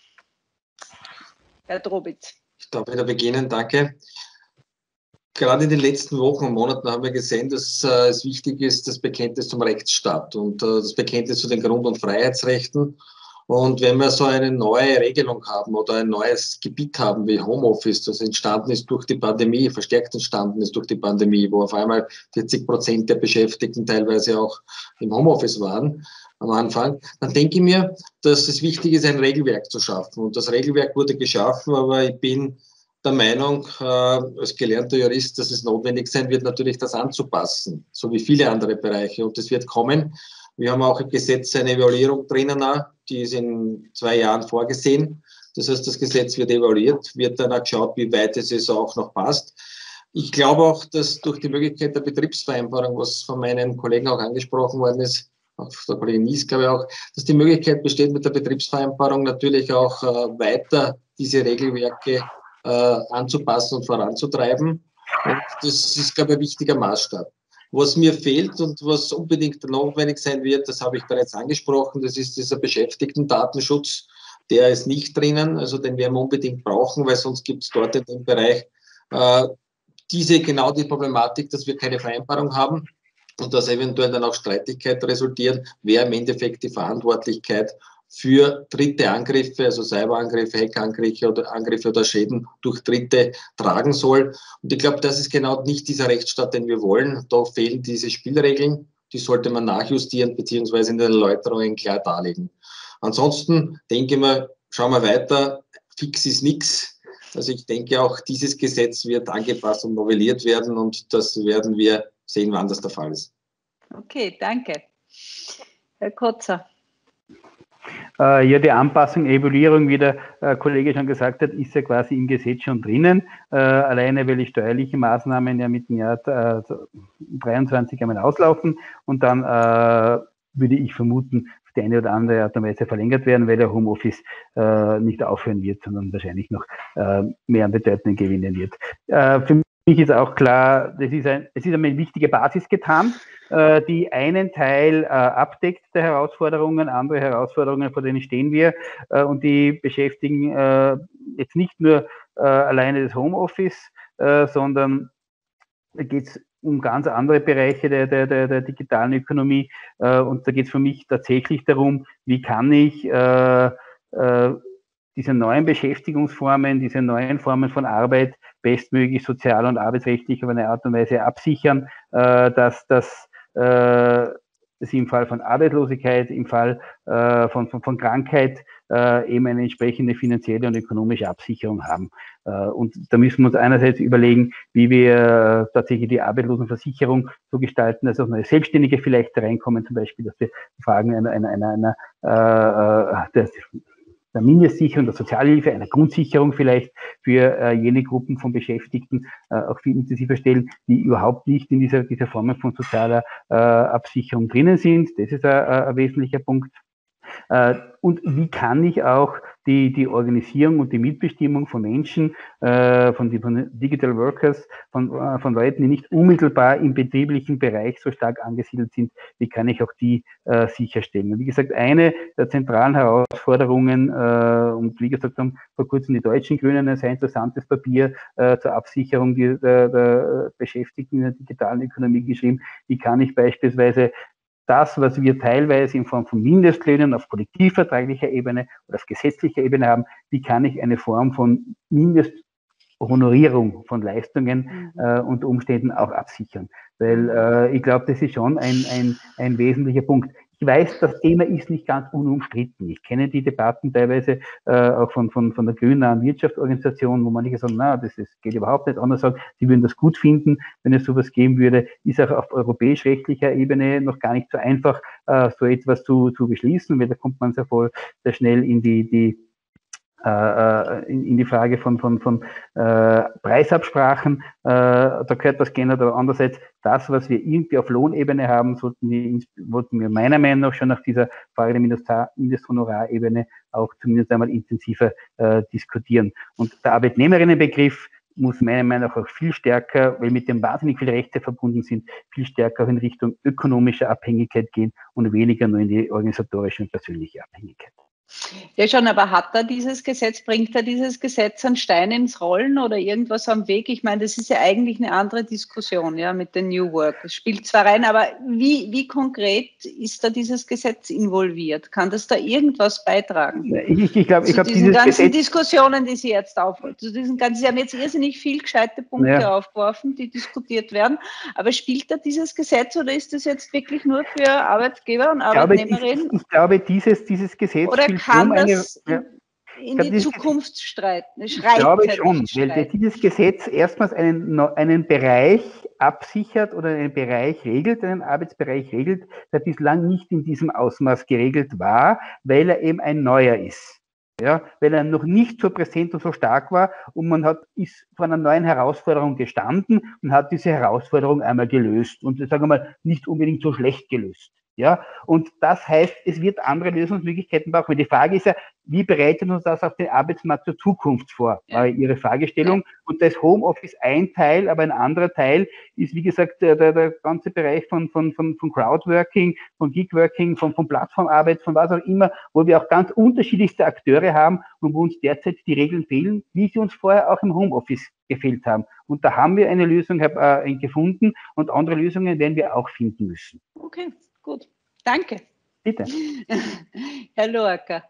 Herr Drobitz. Ich darf wieder beginnen, danke. Gerade in den letzten Wochen und Monaten haben wir gesehen, dass äh, es wichtig ist, das Bekenntnis zum Rechtsstaat und äh, das Bekenntnis zu den Grund- und Freiheitsrechten. Und wenn wir so eine neue Regelung haben oder ein neues Gebiet haben wie Homeoffice, das entstanden ist durch die Pandemie, verstärkt entstanden ist durch die Pandemie, wo auf einmal vierzig Prozent der Beschäftigten teilweise auch im Homeoffice waren am Anfang, dann denke ich mir, dass es wichtig ist, ein Regelwerk zu schaffen. Und das Regelwerk wurde geschaffen, aber ich bin der Meinung, äh, als gelernter Jurist, dass es notwendig sein wird, natürlich das anzupassen, so wie viele andere Bereiche. Und das wird kommen. Wir haben auch im Gesetz eine Evaluierung drinnen, die ist in zwei Jahren vorgesehen. Das heißt, das Gesetz wird evaluiert, wird dann auch geschaut, wie weit es auch noch passt. Ich glaube auch, dass durch die Möglichkeit der Betriebsvereinbarung, was von meinen Kollegen auch angesprochen worden ist, auch der Kollege Nies, glaube ich auch, dass die Möglichkeit besteht, mit der Betriebsvereinbarung natürlich auch äh, weiter diese Regelwerke Äh, anzupassen und voranzutreiben. Und das ist, glaube ich, ein wichtiger Maßstab. Was mir fehlt und was unbedingt notwendig sein wird, das habe ich bereits angesprochen, das ist dieser Beschäftigten-Datenschutz. Der ist nicht drinnen, also den werden wir unbedingt brauchen, weil sonst gibt es dort in dem Bereich äh, diese genau die Problematik, dass wir keine Vereinbarung haben. und dass eventuell dann auch Streitigkeiten resultieren, wer im Endeffekt die Verantwortlichkeit für dritte Angriffe, also Cyberangriffe, Hackerangriffe oder Angriffe oder Schäden durch Dritte tragen soll. Und ich glaube, das ist genau nicht dieser Rechtsstaat, den wir wollen. Da fehlen diese Spielregeln, die sollte man nachjustieren beziehungsweise in den Erläuterungen klar darlegen. Ansonsten denke ich mal, schauen wir weiter, fix ist nichts. Also ich denke auch, dieses Gesetz wird angepasst und novelliert werden und das werden wir sehen, wann das der Fall ist. Okay, danke. Herr Kotzer. Äh, ja, die Anpassung, Evaluierung, wie der äh, Kollege schon gesagt hat, ist ja quasi im Gesetz schon drinnen. Äh, alleine, weil die steuerliche Maßnahmen ja mit dem Jahr äh, dreiundzwanzig einmal auslaufen und dann äh, würde ich vermuten, auf die eine oder andere Art und Weise verlängert werden, weil der Homeoffice äh, nicht aufhören wird, sondern wahrscheinlich noch äh, mehr an Bedeutung gewinnen wird. Äh, für mich ist auch klar, das ist ein, es ist eine wichtige Basis getan, äh, die einen Teil äh, abdeckt der Herausforderungen, andere Herausforderungen, vor denen stehen wir, äh, und die beschäftigen äh, jetzt nicht nur äh, alleine das Homeoffice, äh, sondern da geht es um ganz andere Bereiche der, der, der, der digitalen Ökonomie, äh, und da geht es für mich tatsächlich darum, wie kann ich äh, äh, diese neuen Beschäftigungsformen, diese neuen Formen von Arbeit bestmöglich sozial und arbeitsrechtlich auf eine Art und Weise absichern, äh, dass das äh, dass im Fall von Arbeitslosigkeit, im Fall äh, von, von, von Krankheit äh, eben eine entsprechende finanzielle und ökonomische Absicherung haben. Äh, und da müssen wir uns einerseits überlegen, wie wir äh, tatsächlich die Arbeitslosenversicherung so gestalten, dass auch neue Selbstständige vielleicht da reinkommen, zum Beispiel, dass wir Fragen einer, einer, einer, einer äh, der, der Mindestsicherung, der Sozialhilfe, einer Grundsicherung vielleicht für äh, jene Gruppen von Beschäftigten äh, auch viel intensiver stellen, die überhaupt nicht in dieser, dieser Form von sozialer äh, Absicherung drinnen sind. Das ist ein, ein wesentlicher Punkt. Äh, und wie kann ich auch die, die Organisierung und die Mitbestimmung von Menschen, äh, von, die, von Digital Workers, von, äh, von Leuten, die nicht unmittelbar im betrieblichen Bereich so stark angesiedelt sind, wie kann ich auch die äh, sicherstellen? Und wie gesagt, eine der zentralen Herausforderungen, äh, und wie gesagt, haben vor kurzem die Deutschen Grünen ein sehr interessantes Papier äh, zur Absicherung der, der, der Beschäftigten in der digitalen Ökonomie geschrieben, wie kann ich beispielsweise das, was wir teilweise in Form von Mindestlöhnen auf kollektivvertraglicher Ebene oder auf gesetzlicher Ebene haben, wie kann ich eine Form von Mindesthonorierung von Leistungen mhm. äh, und Umständen auch absichern. Weil äh, ich glaube, das ist schon ein, ein, ein wesentlicher Punkt. Ich weiß, das Thema ist nicht ganz unumstritten. Ich kenne die Debatten teilweise äh, auch von, von, von der grünen Wirtschaftsorganisation, wo manche sagen, na, das ist, geht überhaupt nicht. Andere sagen, sie würden das gut finden, wenn es sowas geben würde. Ist auch auf europäisch-rechtlicher Ebene noch gar nicht so einfach, äh, so etwas zu, zu beschließen, weil da kommt man sehr voll, sehr schnell in die, die In, in die Frage von, von, von äh, Preisabsprachen, äh, da gehört das gerne, aber andererseits das, was wir irgendwie auf Lohnebene haben, sollten wir, wollten wir meiner Meinung nach schon auf dieser Frage der Mindesthonorarebene auch zumindest einmal intensiver äh, diskutieren. Und der Arbeitnehmerinnenbegriff muss meiner Meinung nach auch viel stärker, weil mit dem wahnsinnig viele Rechte verbunden sind, viel stärker auch in Richtung ökonomische Abhängigkeit gehen und weniger nur in die organisatorische und persönliche Abhängigkeit. Ja schon, aber hat er dieses Gesetz, bringt er dieses Gesetz einen Stein ins Rollen oder irgendwas am Weg? Ich meine, das ist ja eigentlich eine andere Diskussion, ja, mit den New Work. Es spielt zwar rein, aber wie, wie konkret ist da dieses Gesetz involviert? Kann das da irgendwas beitragen? Ich, ich glaube, ich zu glaub, diesen ganzen Gesetz, Diskussionen, die Sie jetzt aufrufen. Zu diesen ganzen, Sie haben jetzt irrsinnig viel gescheite Punkte ja. aufgeworfen, die diskutiert werden. Aber spielt da dieses Gesetz oder ist das jetzt wirklich nur für Arbeitgeber und Arbeitnehmerinnen? Ich, ich, ich glaube, dieses, dieses Gesetz oder spielt kann eine, das in, in glaub, die Zukunft streiten? Ich glaube schon, weil dieses Gesetz erstmals einen, einen Bereich absichert oder einen Bereich regelt, einen Arbeitsbereich regelt, der bislang nicht in diesem Ausmaß geregelt war, weil er eben ein neuer ist. Ja, weil er noch nicht so präsent und so stark war und man hat, ist vor einer neuen Herausforderung gestanden und hat diese Herausforderung einmal gelöst und sagen wir mal, nicht unbedingt so schlecht gelöst. Ja, und das heißt, es wird andere Lösungsmöglichkeiten brauchen. Die Frage ist ja, wie bereitet uns das auf den Arbeitsmarkt zur Zukunft vor, war Ihre Fragestellung. Und das Homeoffice ein Teil, aber ein anderer Teil ist, wie gesagt, der, der, der ganze Bereich von, von, von, von Crowdworking, von Gigworking, von, von Plattformarbeit, von was auch immer, wo wir auch ganz unterschiedlichste Akteure haben und wo uns derzeit die Regeln fehlen, wie sie uns vorher auch im Homeoffice gefehlt haben. Und da haben wir eine Lösung äh, gefunden und andere Lösungen werden wir auch finden müssen. Okay, gut. Danke. Bitte. Herr Loacker.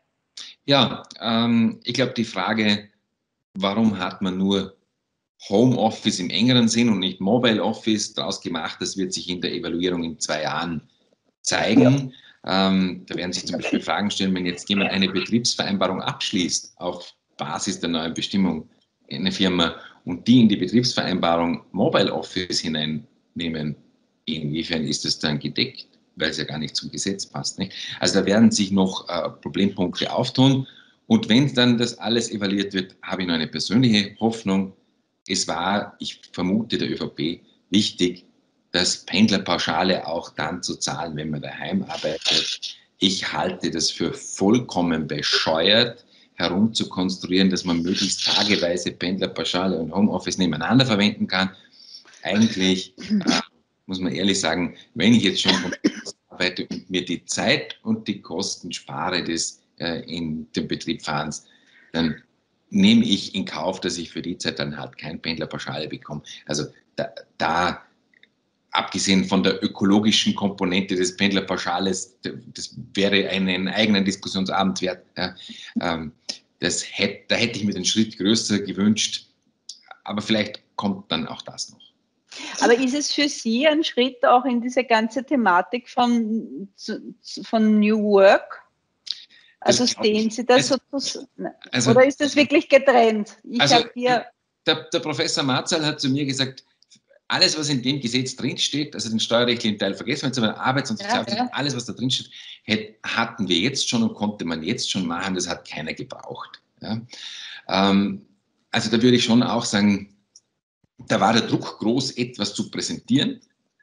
Ja, ähm, ich glaube, die Frage, warum hat man nur Homeoffice im engeren Sinn und nicht Mobile Office daraus gemacht, das wird sich in der Evaluierung in zwei Jahren zeigen. Ja. Ähm, da werden sich zum Beispiel Fragen stellen, wenn jetzt jemand eine Betriebsvereinbarung abschließt auf Basis der neuen Bestimmung in eine Firma und die in die Betriebsvereinbarung Mobile Office hineinnehmen, inwiefern ist das dann gedeckt? Weil es ja gar nicht zum Gesetz passt. Nicht? Also da werden sich noch äh, Problempunkte auftun. Und wenn dann das alles evaluiert wird, habe ich noch eine persönliche Hoffnung. Es war, ich vermute, der ÖVP wichtig, dass Pendlerpauschale auch dann zu zahlen, wenn man daheim arbeitet. Ich halte das für vollkommen bescheuert, herumzukonstruieren, dass man möglichst tageweise Pendlerpauschale und Homeoffice nebeneinander verwenden kann. Eigentlich äh, muss man ehrlich sagen, wenn ich jetzt schon von arbeite und mir die Zeit und die Kosten spare des äh, in dem Betrieb Fahrens, dann nehme ich in Kauf, dass ich für die Zeit dann halt kein Pendlerpauschale bekomme. Also da, da abgesehen von der ökologischen Komponente des Pendlerpauschales, das wäre einen eigenen Diskussionsabend wert. Ja, ähm, das hätte, da hätte ich mir den Schritt größer gewünscht, aber vielleicht kommt dann auch das noch. Aber ist es für Sie ein Schritt auch in diese ganze Thematik von, von New Work? Also sehen Sie das also, sozusagen? Also, oder ist das wirklich getrennt? Ich also hier der, der Professor Marzal hat zu mir gesagt, alles, was in dem Gesetz drinsteht, also den steuerrechtlichen Teil vergessen wir jetzt, aber Arbeits- und Sozialversicherung, ja, ja. alles, was da drinsteht, hatten wir jetzt schon und konnte man jetzt schon machen, das hat keiner gebraucht. Ja? Ähm, also da würde ich schon auch sagen, da war der Druck groß, etwas zu präsentieren.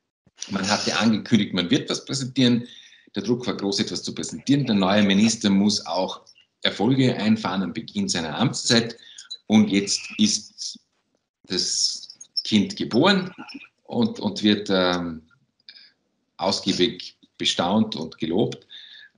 Man hatte angekündigt, man wird was präsentieren. Der Druck war groß, etwas zu präsentieren. Der neue Minister muss auch Erfolge einfahren am Beginn seiner Amtszeit. Und jetzt ist das Kind geboren und, und wird ähm, ausgiebig bestaunt und gelobt.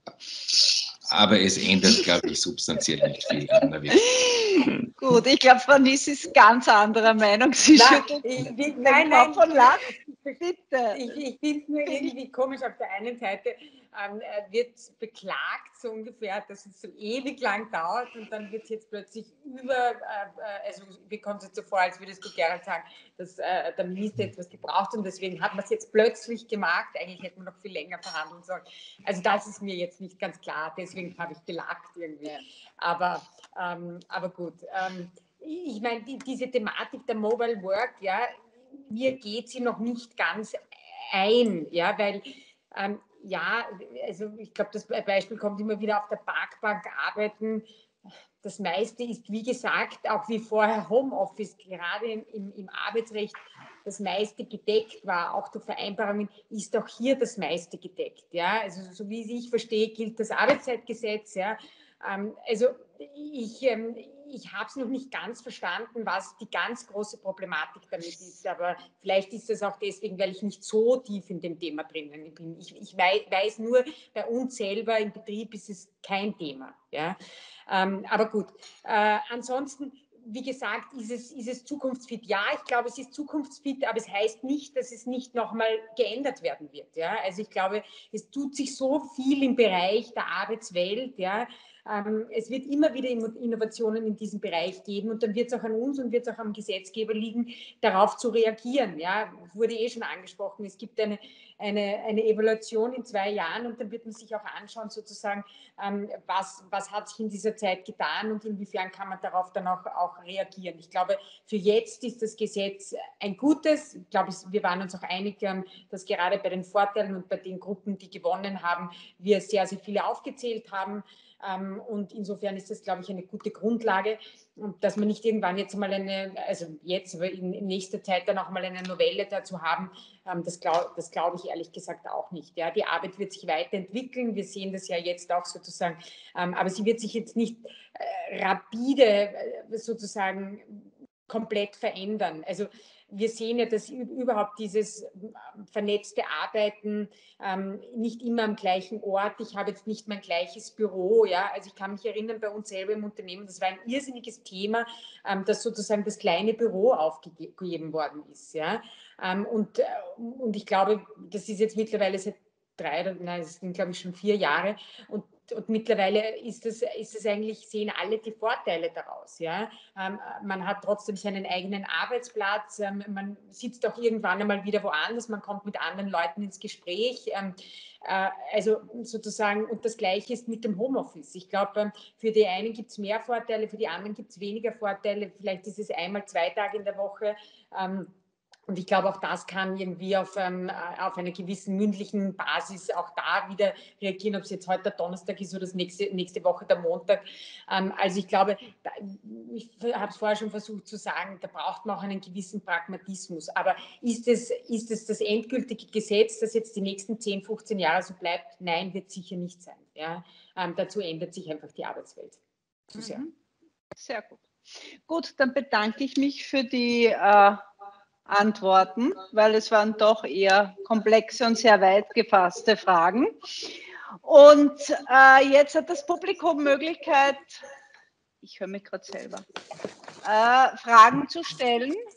Aber es ändert, glaube ich, substanziell nicht viel an der Wirkung. Gut, ich glaube, Frau Nies ist ganz anderer Meinung. Sie nein, schüttelt ich, ich, nein, nein, von Lach. Bitte. Ich, ich finde es nur irgendwie komisch. Auf der einen Seite ähm, wird beklagt, so ungefähr, dass es so ewig lang dauert und dann wird es jetzt plötzlich über, äh, also mir kommt es jetzt so vor, als würdest du gerne sagen, dass äh, der Minister etwas gebraucht und deswegen hat man es jetzt plötzlich gemacht. Eigentlich hätte man noch viel länger verhandeln sollen. Also das ist mir jetzt nicht ganz klar, deswegen habe ich gelacht irgendwie. Aber, ähm, aber gut. Ähm, ich meine, die, diese Thematik der Mobile Work, ja, mir geht sie noch nicht ganz ein, ja, weil ähm, ja, also ich glaube, das Beispiel kommt immer wieder auf der Parkbank arbeiten. Das meiste ist, wie gesagt, auch wie vorher Homeoffice, gerade im, im Arbeitsrecht das meiste gedeckt war, auch durch Vereinbarungen, ist auch hier das meiste gedeckt. Ja? Also so wie ich verstehe, gilt das Arbeitszeitgesetz. Ja? Ähm, also ich, ähm, ich habe es noch nicht ganz verstanden, was die ganz große Problematik damit ist, aber vielleicht ist es auch deswegen, weil ich nicht so tief in dem Thema drinnen bin. Ich, ich weiß nur, bei uns selber im Betrieb ist es kein Thema. Ja? Ähm, aber gut, äh, ansonsten, wie gesagt, ist es, ist es zukunftsfit? Ja, ich glaube, es ist zukunftsfit, aber es heißt nicht, dass es nicht nochmal geändert werden wird. Ja? Also ich glaube, es tut sich so viel im Bereich der Arbeitswelt. Ja? Ähm, es wird immer wieder Innovationen in diesem Bereich geben und dann wird es auch an uns und wird es auch am Gesetzgeber liegen, darauf zu reagieren. Ja? Wurde eh schon angesprochen, es gibt eine, eine, eine Evaluation in zwei Jahren und dann wird man sich auch anschauen, sozusagen, ähm, was, was hat sich in dieser Zeit getan und inwiefern kann man darauf dann auch, auch reagieren. Ich glaube, für jetzt ist das Gesetz ein gutes. Ich glaube, wir waren uns auch einig, dass gerade bei den Vorteilen und bei den Gruppen, die gewonnen haben, wir sehr, sehr viele aufgezählt haben. Ähm, und insofern ist das, glaube ich, eine gute Grundlage, dass man nicht irgendwann jetzt mal eine, also jetzt, aber in, in nächster Zeit dann auch mal eine Novelle dazu haben, ähm, das glaube das glaub ich ehrlich gesagt auch nicht. Ja. Die Arbeit wird sich weiterentwickeln, wir sehen das ja jetzt auch sozusagen, ähm, aber sie wird sich jetzt nicht äh, rapide äh, sozusagen komplett verändern. Also wir sehen ja, dass überhaupt dieses vernetzte Arbeiten ähm, nicht immer am gleichen Ort. Ich habe jetzt nicht mein gleiches Büro. Ja? Also ich kann mich erinnern, bei uns selber im Unternehmen, das war ein irrsinniges Thema, ähm, dass sozusagen das kleine Büro aufgegeben worden ist. Ja? Ähm, und, und ich glaube, das ist jetzt mittlerweile seit drei oder nein, es sind glaube ich schon vier Jahre und Und mittlerweile ist es, ist es eigentlich, sehen alle die Vorteile daraus. Ja? Ähm, man hat trotzdem seinen eigenen Arbeitsplatz, ähm, man sitzt auch irgendwann einmal wieder woanders, man kommt mit anderen Leuten ins Gespräch. Ähm, äh, also sozusagen, und das Gleiche ist mit dem Homeoffice. Ich glaube, ähm, für die einen gibt es mehr Vorteile, für die anderen gibt es weniger Vorteile. Vielleicht ist es einmal zwei Tage in der Woche. Ähm, Und ich glaube, auch das kann irgendwie auf, ähm, auf einer gewissen mündlichen Basis auch da wieder reagieren, ob es jetzt heute der Donnerstag ist oder das nächste, nächste Woche der Montag. Ähm, also ich glaube, da, ich habe es vorher schon versucht zu sagen, da braucht man auch einen gewissen Pragmatismus. Aber ist es, ist es das endgültige Gesetz, das jetzt die nächsten zehn, fünfzehn Jahre so bleibt? Nein, wird sicher nicht sein. Ja? Ähm, dazu ändert sich einfach die Arbeitswelt zu sehr. Mhm. Sehr gut. Gut, dann bedanke ich mich für die äh, Antworten, weil es waren doch eher komplexe und sehr weit gefasste Fragen. Und äh, jetzt hat das Publikum Möglichkeit, ich höre mich gerade selber, äh, Fragen zu stellen.